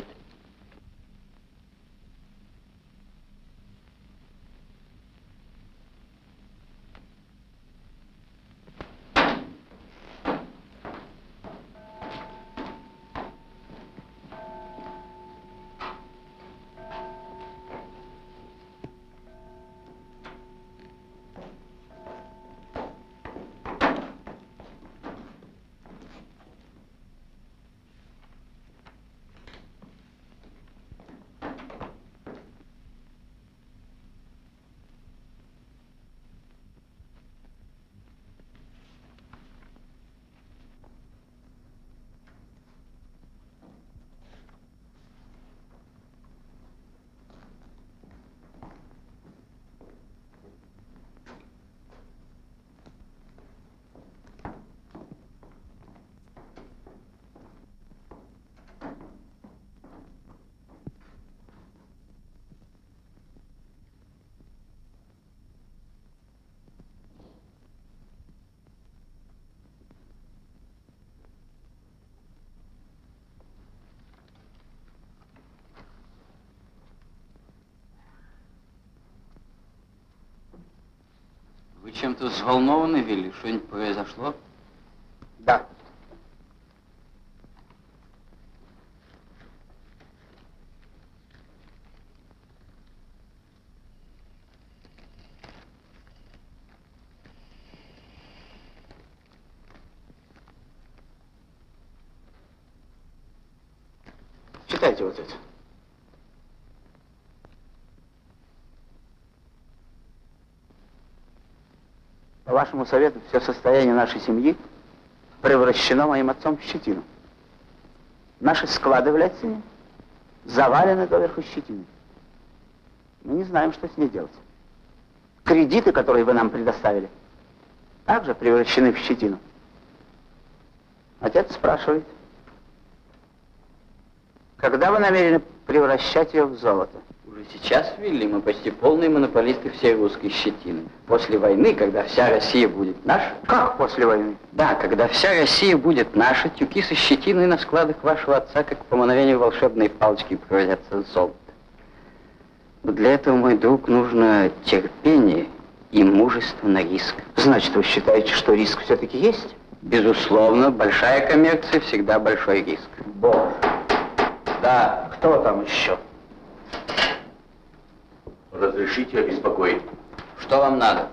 Вы чем-то взволнованы, Вилли? Что-нибудь произошло? Да. Читайте вот это. По вашему совету, все состояние нашей семьи превращено моим отцом в щетину. Наши склады в Лятцине завалены доверху щетиной. Мы не знаем, что с ней делать. Кредиты, которые вы нам предоставили, также превращены в щетину. Отец спрашивает, когда вы намерены превращать ее в золото? Уже сейчас, Вилли, мы почти полные монополисты всей русской щетины. После войны, когда вся Россия будет наша... Как после войны? Да, когда вся Россия будет наша, тюки со щетиной на складах вашего отца, как по мановению волшебной палочки, превратятся в золото. Но для этого, мой друг, нужно терпение и мужество на риск. Значит, вы считаете, что риск все-таки есть? Безусловно, большая коммерция всегда большой риск. Боже. Да. Кто там еще? Разрешите обеспокоить. Что вам надо?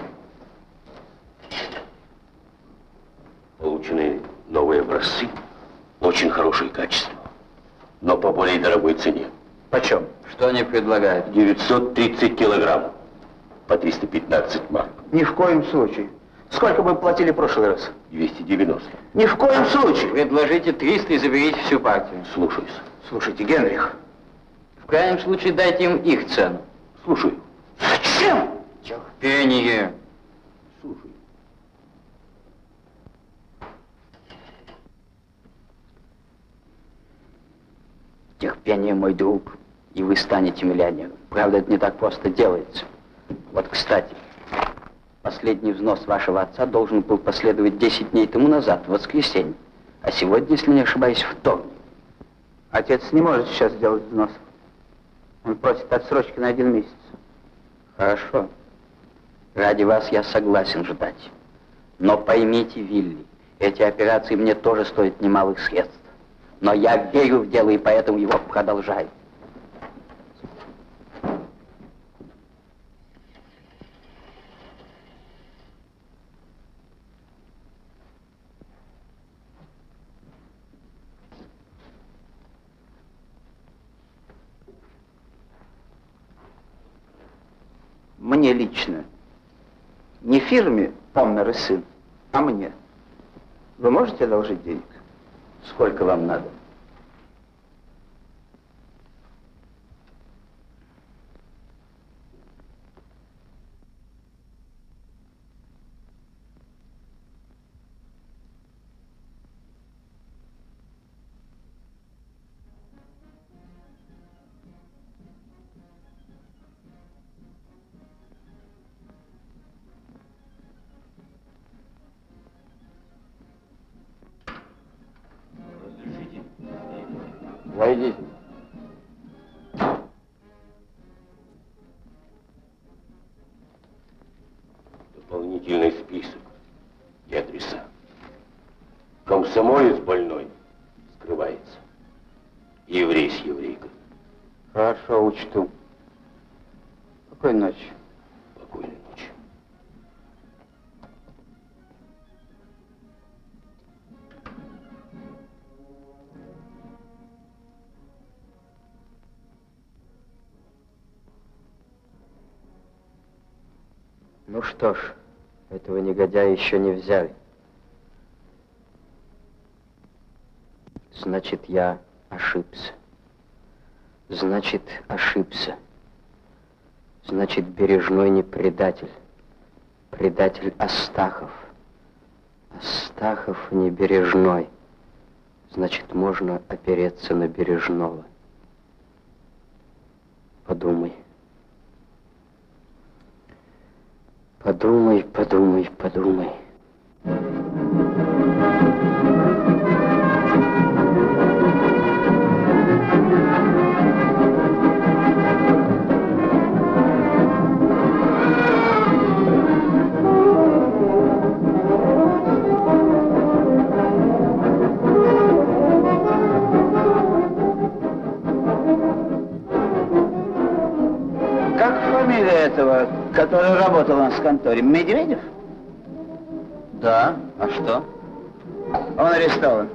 Получены новые образцы, очень хорошее качество, но по более дорогой цене. Почем? Что они предлагают? девятьсот тридцать килограмм по триста пятнадцать марок. Ни в коем случае. Сколько мы платили в прошлый раз? двести девяносто. Ни в коем случае. Предложите триста и заберите всю партию. Слушаюсь. Слушайте, Генрих. В крайнем случае дайте им их цену. Слушаю. Зачем? Терпение. Слушаю. Терпение, мой друг, и вы станете миллионером. Правда, это не так просто делается. Вот, кстати, последний взнос вашего отца должен был последовать десять дней тому назад, в воскресенье. А сегодня, если не ошибаюсь, вторник. Отец не может сейчас сделать взнос. Он просит отсрочки на один месяц. Хорошо. Ради вас я согласен ждать. Но поймите, Вилли, эти операции мне тоже стоят немалых средств. Но я верю в дело и поэтому его продолжаю. мне лично. Не фирме «Помнер и сын», а мне. Вы можете одолжить денег? Сколько вам надо? Войдите. Дополнительный список и адреса. Комсомолец больной скрывается. Еврей с еврейкой. Хорошо, учту. Спокойной ночи. Спокойной ночи. Ну что ж, этого негодяя еще не взяли. Значит, я ошибся. Значит, ошибся. Значит, Бережной не предатель. Предатель Астахов. Астахов не Бережной. Значит, можно опереться на Бережного. Подумай. Подумай, подумай, подумай. Как фамилия этого, который работал у нас в конторе? Медведев? Да. А что? Он арестован.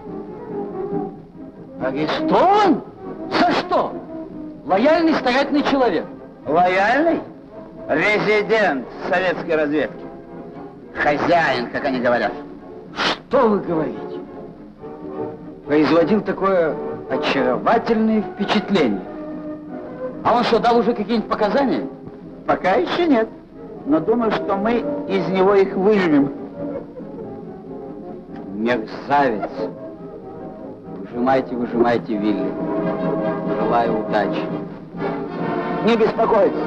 Арестован? За что? Лояльный старательный человек. Лояльный? Резидент советской разведки. Хозяин, как они говорят. Что вы говорите? Производил такое очаровательное впечатление. А он что, дал уже какие-нибудь показания? Пока еще нет. Но думаю, что мы из него их выжмем. Мерзавец. Выжимайте, выжимайте, Вилли. Желаю удачи. Не беспокойтесь.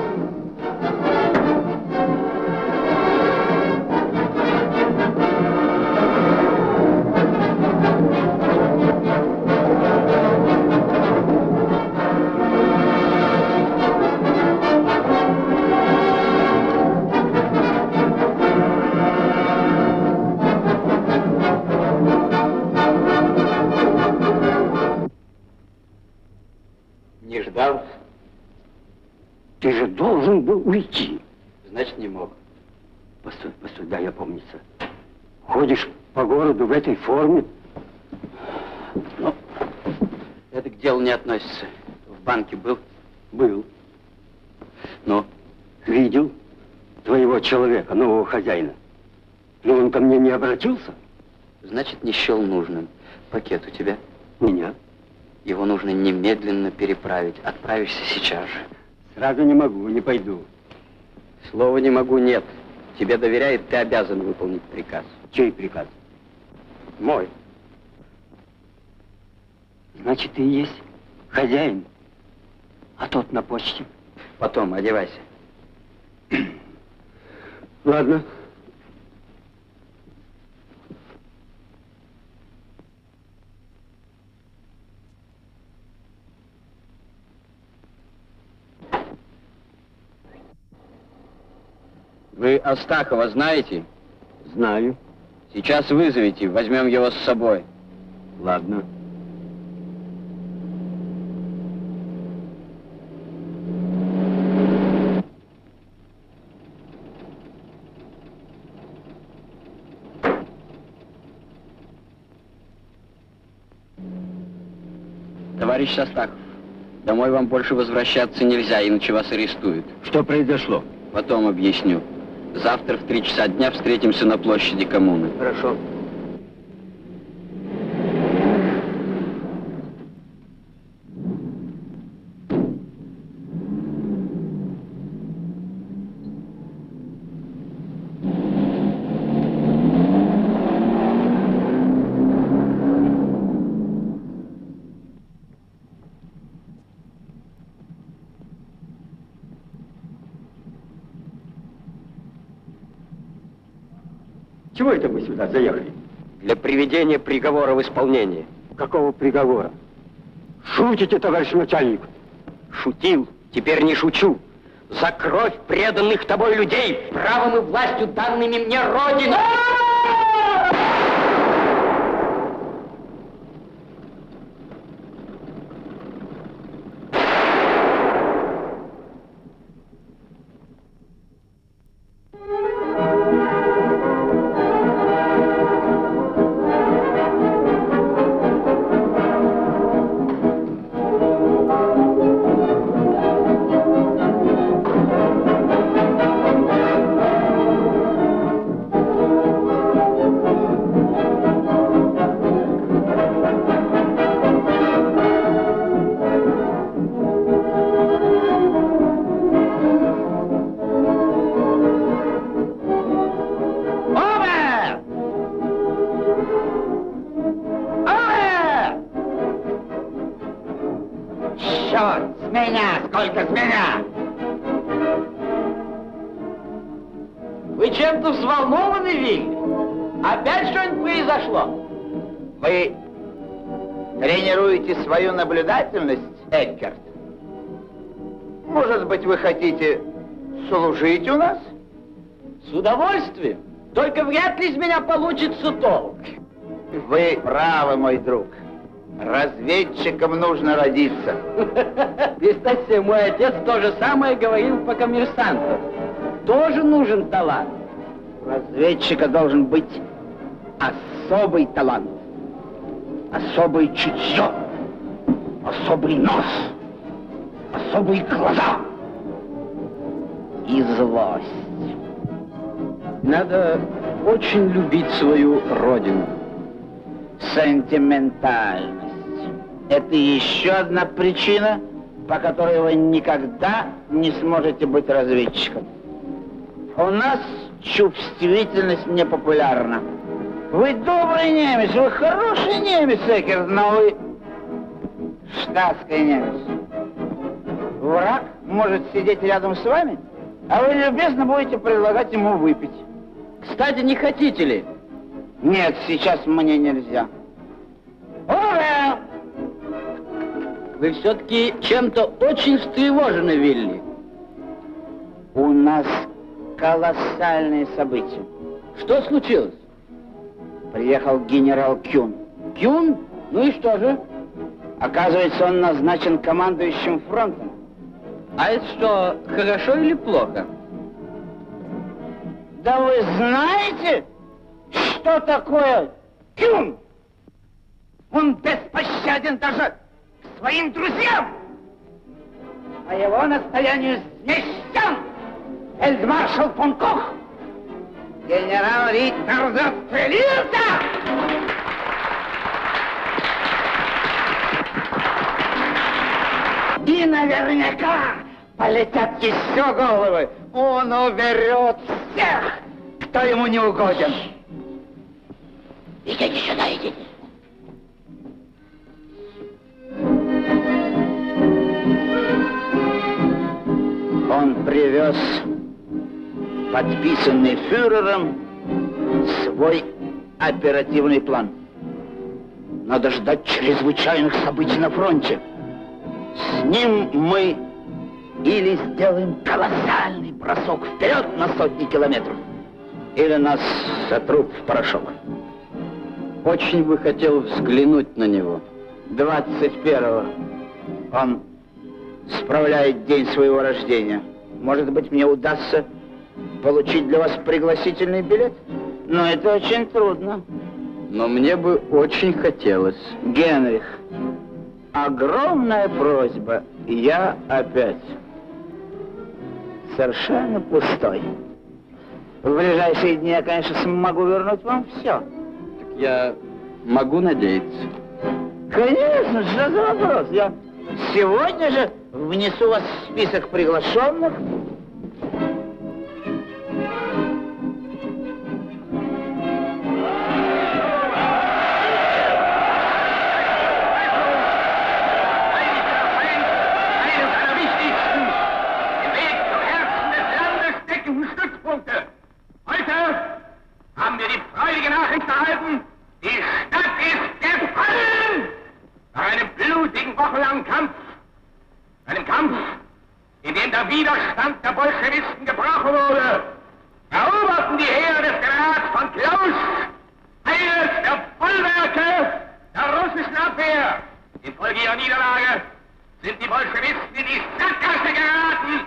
Не ждал? Ты же должен был уйти. Значит, не мог. Постой, постой, дай опомниться. Ходишь по городу в этой форме? Ну, это к делу не относится. В банке был? Был. Ну? Видел твоего человека, нового хозяина. Но он ко мне не обратился? Значит, не счел нужным. Пакет у тебя? Меня. Его нужно немедленно переправить. Отправишься сейчас же. Сразу не могу, не пойду. Слова не могу, нет. Тебе доверяет, ты обязан выполнить приказ. Чей приказ? Мой. Значит, ты и есть хозяин. А тот на почте? Потом, одевайся. Ладно. Вы Астахова знаете? Знаю. Сейчас вызовите, возьмем его с собой. Ладно. Товарищ Астахов, домой вам больше возвращаться нельзя, иначе вас арестуют. Что произошло? Потом объясню. Завтра в три часа дня встретимся на площади Коммуны. Хорошо. Чего это мы сюда заехали? Для приведения приговора в исполнение. Какого приговора? Шутите, товарищ начальник? Шутил, теперь не шучу. За кровь преданных тобой людей, правом и властью данными мне Родины. Вы чем-то взволнованы, Вилли? Опять что-нибудь произошло? Вы тренируете свою наблюдательность, Эккерт? Может быть, вы хотите служить у нас? С удовольствием. Только вряд ли из меня получится толк. Вы правы, мой друг. Разведчиком нужно родиться. Кстати, мой отец то же самое говорил по коммерсанту. Тоже нужен талант. У разведчика должен быть особый талант, особое чутье, особый нос, особые глаза и злость. Надо очень любить свою родину. Сентиментальность. Это еще одна причина, по которой вы никогда не сможете быть разведчиком. У нас чувствительность не популярна. Вы добрый немец, вы хороший немец, Эккерт, но вы штатский немец. Враг может сидеть рядом с вами, а вы любезно будете предлагать ему выпить. Кстати, не хотите ли? Нет, сейчас мне нельзя. Ура! Вы все-таки чем-то очень встревожены, Вилли. У нас колоссальные события. Что случилось? Приехал генерал Кюн. Кюн? Ну и что же? Оказывается, он назначен командующим фронтом. А это что, хорошо или плохо? Да вы знаете, что такое Кюн? Он беспощаден даже к своим друзьям. По его настоянию смещен фельдмаршал фон Кох. Генерал Риттер застрелился! И наверняка полетят еще головы. Он уберет всех, кто ему не угоден. Идите сюда, идите. Он привез подписанный фюрером свой оперативный план. Надо ждать чрезвычайных событий на фронте. С ним мы или сделаем колоссальный бросок вперед на сотни километров, или нас сотрут в порошок. Очень бы хотел взглянуть на него. двадцать первого он справляет день своего рождения. Может быть, мне удастся получить для вас пригласительный билет? Но это очень трудно. Но мне бы очень хотелось. Генрих, огромная просьба. Я опять. совершенно пустой. В ближайшие дни я, конечно, смогу вернуть вам все. Так я могу надеяться? Конечно, что за вопрос? Я сегодня же внесу вас в список приглашенных. Haben wir die freudige Nachricht erhalten, die Stadt ist gefallen! Nach einem blutigen, wochenlangen Kampf, einem Kampf, in dem der Widerstand der Bolschewisten gebrochen wurde, eroberten die Heere des Generals von Klaus eines der Bollwerke der russischen Abwehr. Infolge ihrer Niederlage sind die Bolschewisten in die Sackgasse geraten.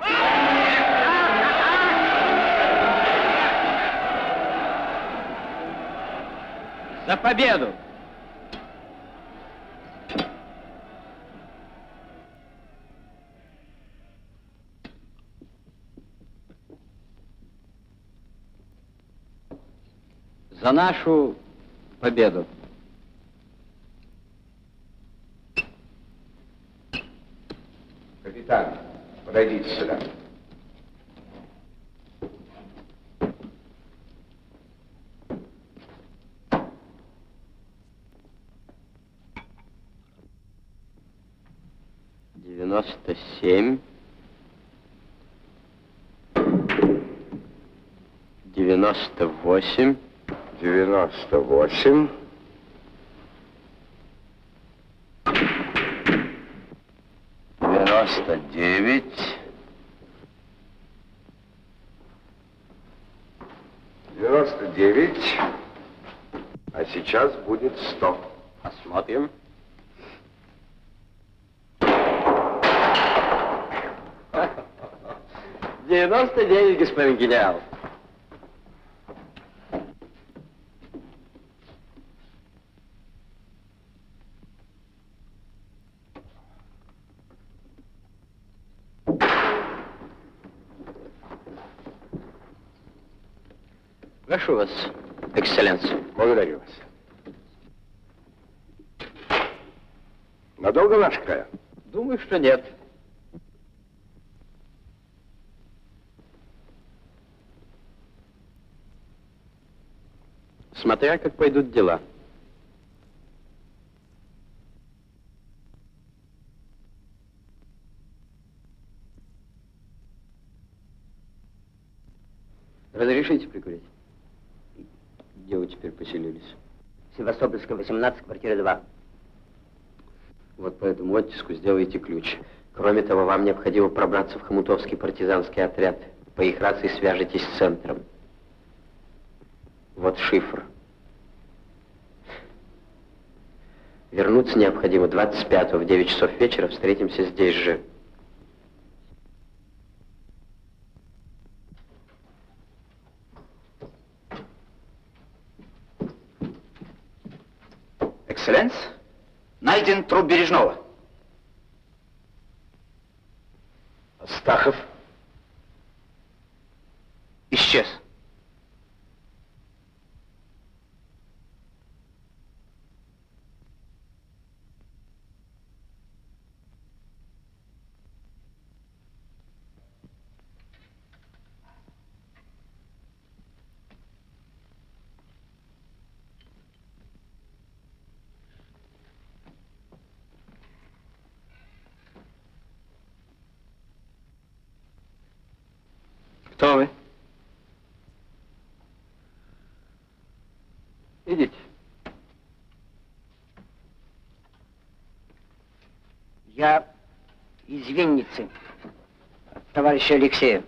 За победу! За нашу победу! Капитан, подойдите сюда. девяносто семь, девяносто восемь, девяносто восемь, девяносто девять, девяносто девять, а сейчас будет сто. Посмотрим. девяносто девять, господин генерал. Прошу вас, экселленс. Благодарю вас. Надолго наш край? Думаю, что нет. Смотря как пойдут дела. Разрешите прикурить? Где вы теперь поселились? Севастопольская, восемнадцать, квартира два. Вот по этому оттиску сделайте ключ. Кроме того, вам необходимо пробраться в Хомутовский партизанский отряд. По их рации свяжетесь с центром. Вот шифр. Вернуться необходимо двадцать пятого в девять часов вечера. Встретимся здесь же. Экселленс, найден труп Бережного. Астахов? Исчез. Кто вы? Идите. Я из Винницы, от товарища Алексея.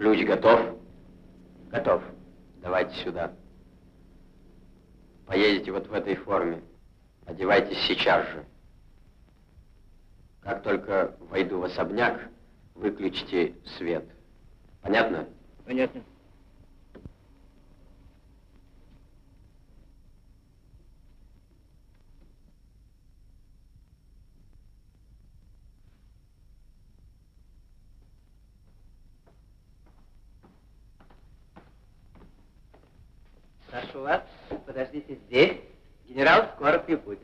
Ключ готов? Готов. Давайте сюда. Поедете вот в этой форме. Одевайтесь сейчас же. Как только войду в особняк, выключите свет. Понятно? Понятно. Прошу вас, подождите здесь. Генерал скоро прибудет.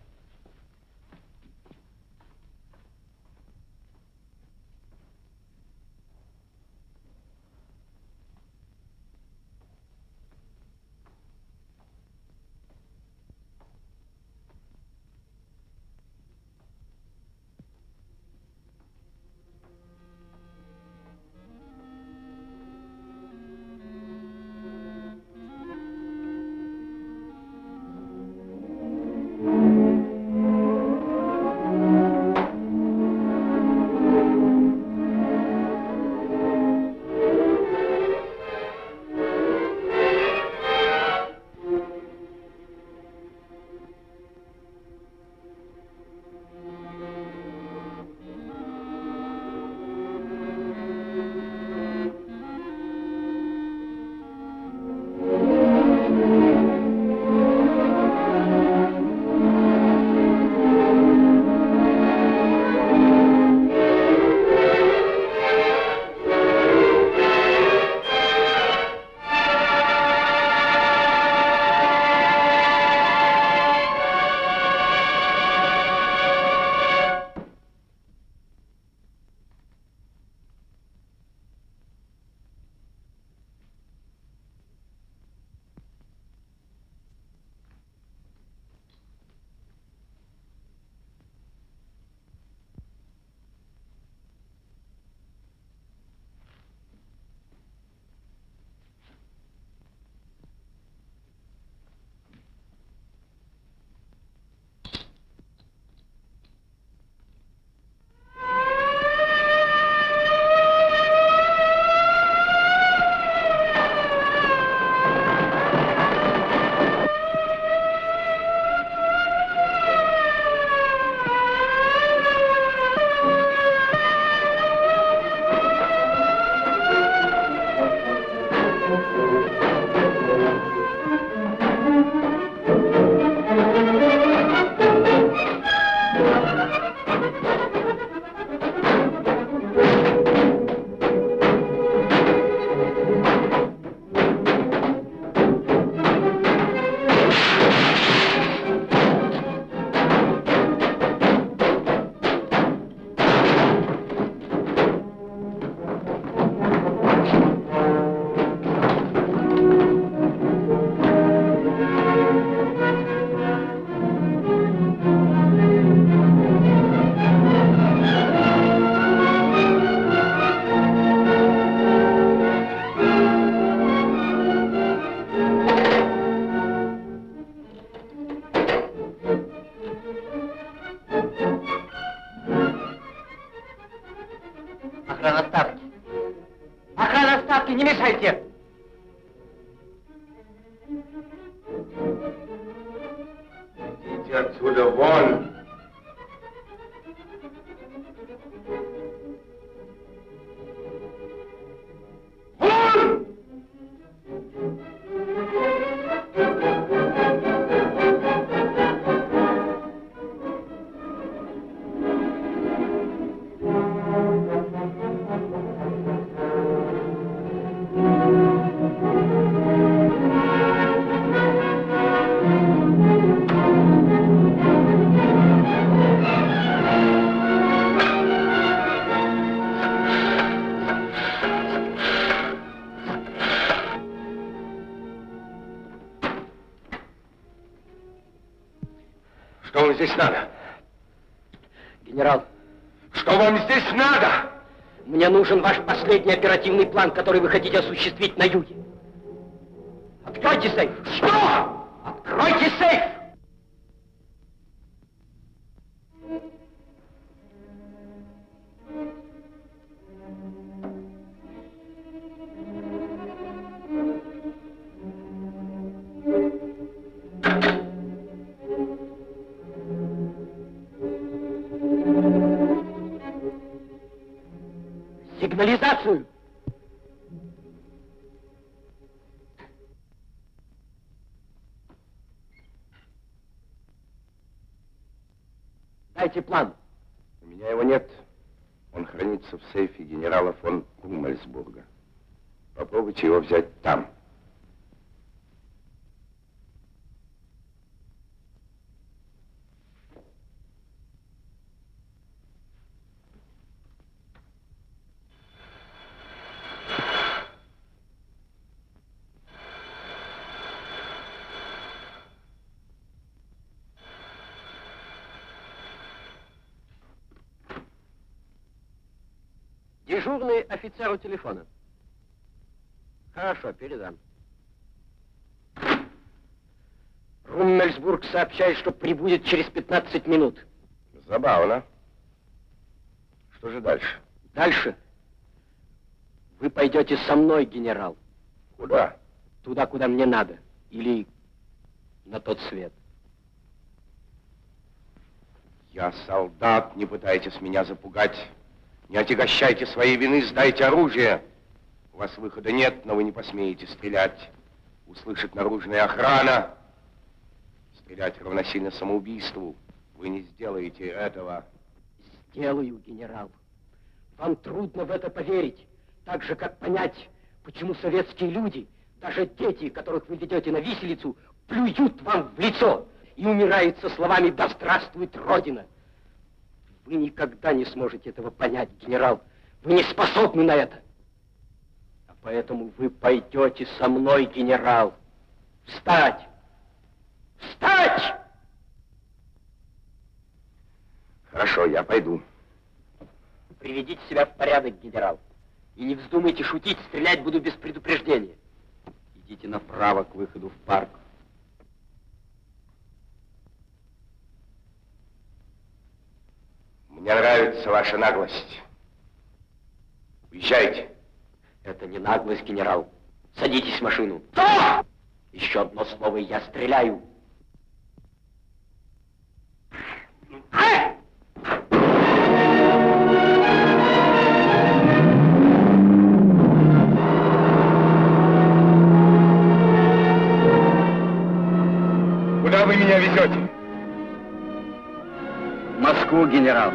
Охрана ставки. Охрана ставки, не мешайте! Идите отсюда вон! Вон! Что вам здесь надо? Генерал. Что вам здесь надо? Мне нужен ваш последний оперативный план, который вы хотите осуществить на юге. Откройте сейф! Что? Откройте сейф! Сигнализацию! Дайте план. У меня его нет. Он хранится в сейфе генерала фон Руммельсбурга. Попробуйте его взять там. Дежурный офицер у телефона. Хорошо, передам. Руммельсбург сообщает, что прибудет через пятнадцать минут. Забавно. Что же дальше? Дальше вы пойдете со мной, генерал. Куда? Туда, куда мне надо. Или на тот свет. Я солдат, не пытайтесь меня запугать. Не отягощайте своей вины, сдайте оружие. У вас выхода нет, но вы не посмеете стрелять. Услышит наружная охрана. Стрелять равносильно самоубийству. Вы не сделаете этого. Сделаю, генерал. Вам трудно в это поверить. Так же, как понять, почему советские люди, даже дети, которых вы ведете на виселицу, плюют вам в лицо и умирают со словами «Да здравствует Родина». Вы никогда не сможете этого понять, генерал. Вы не способны на это. А поэтому вы пойдете со мной, генерал. Встать! Встать! Хорошо, я пойду. Приведите себя в порядок, генерал. И не вздумайте шутить, стрелять буду без предупреждения. Идите направо к выходу в парк. Мне нравится ваша наглость. Уезжайте. Это не наглость, генерал. Садитесь в машину. Что? Еще одно слово, и я стреляю. Куда вы меня везете? В Москву, генерал.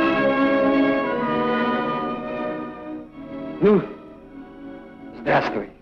Ну, здравствуй.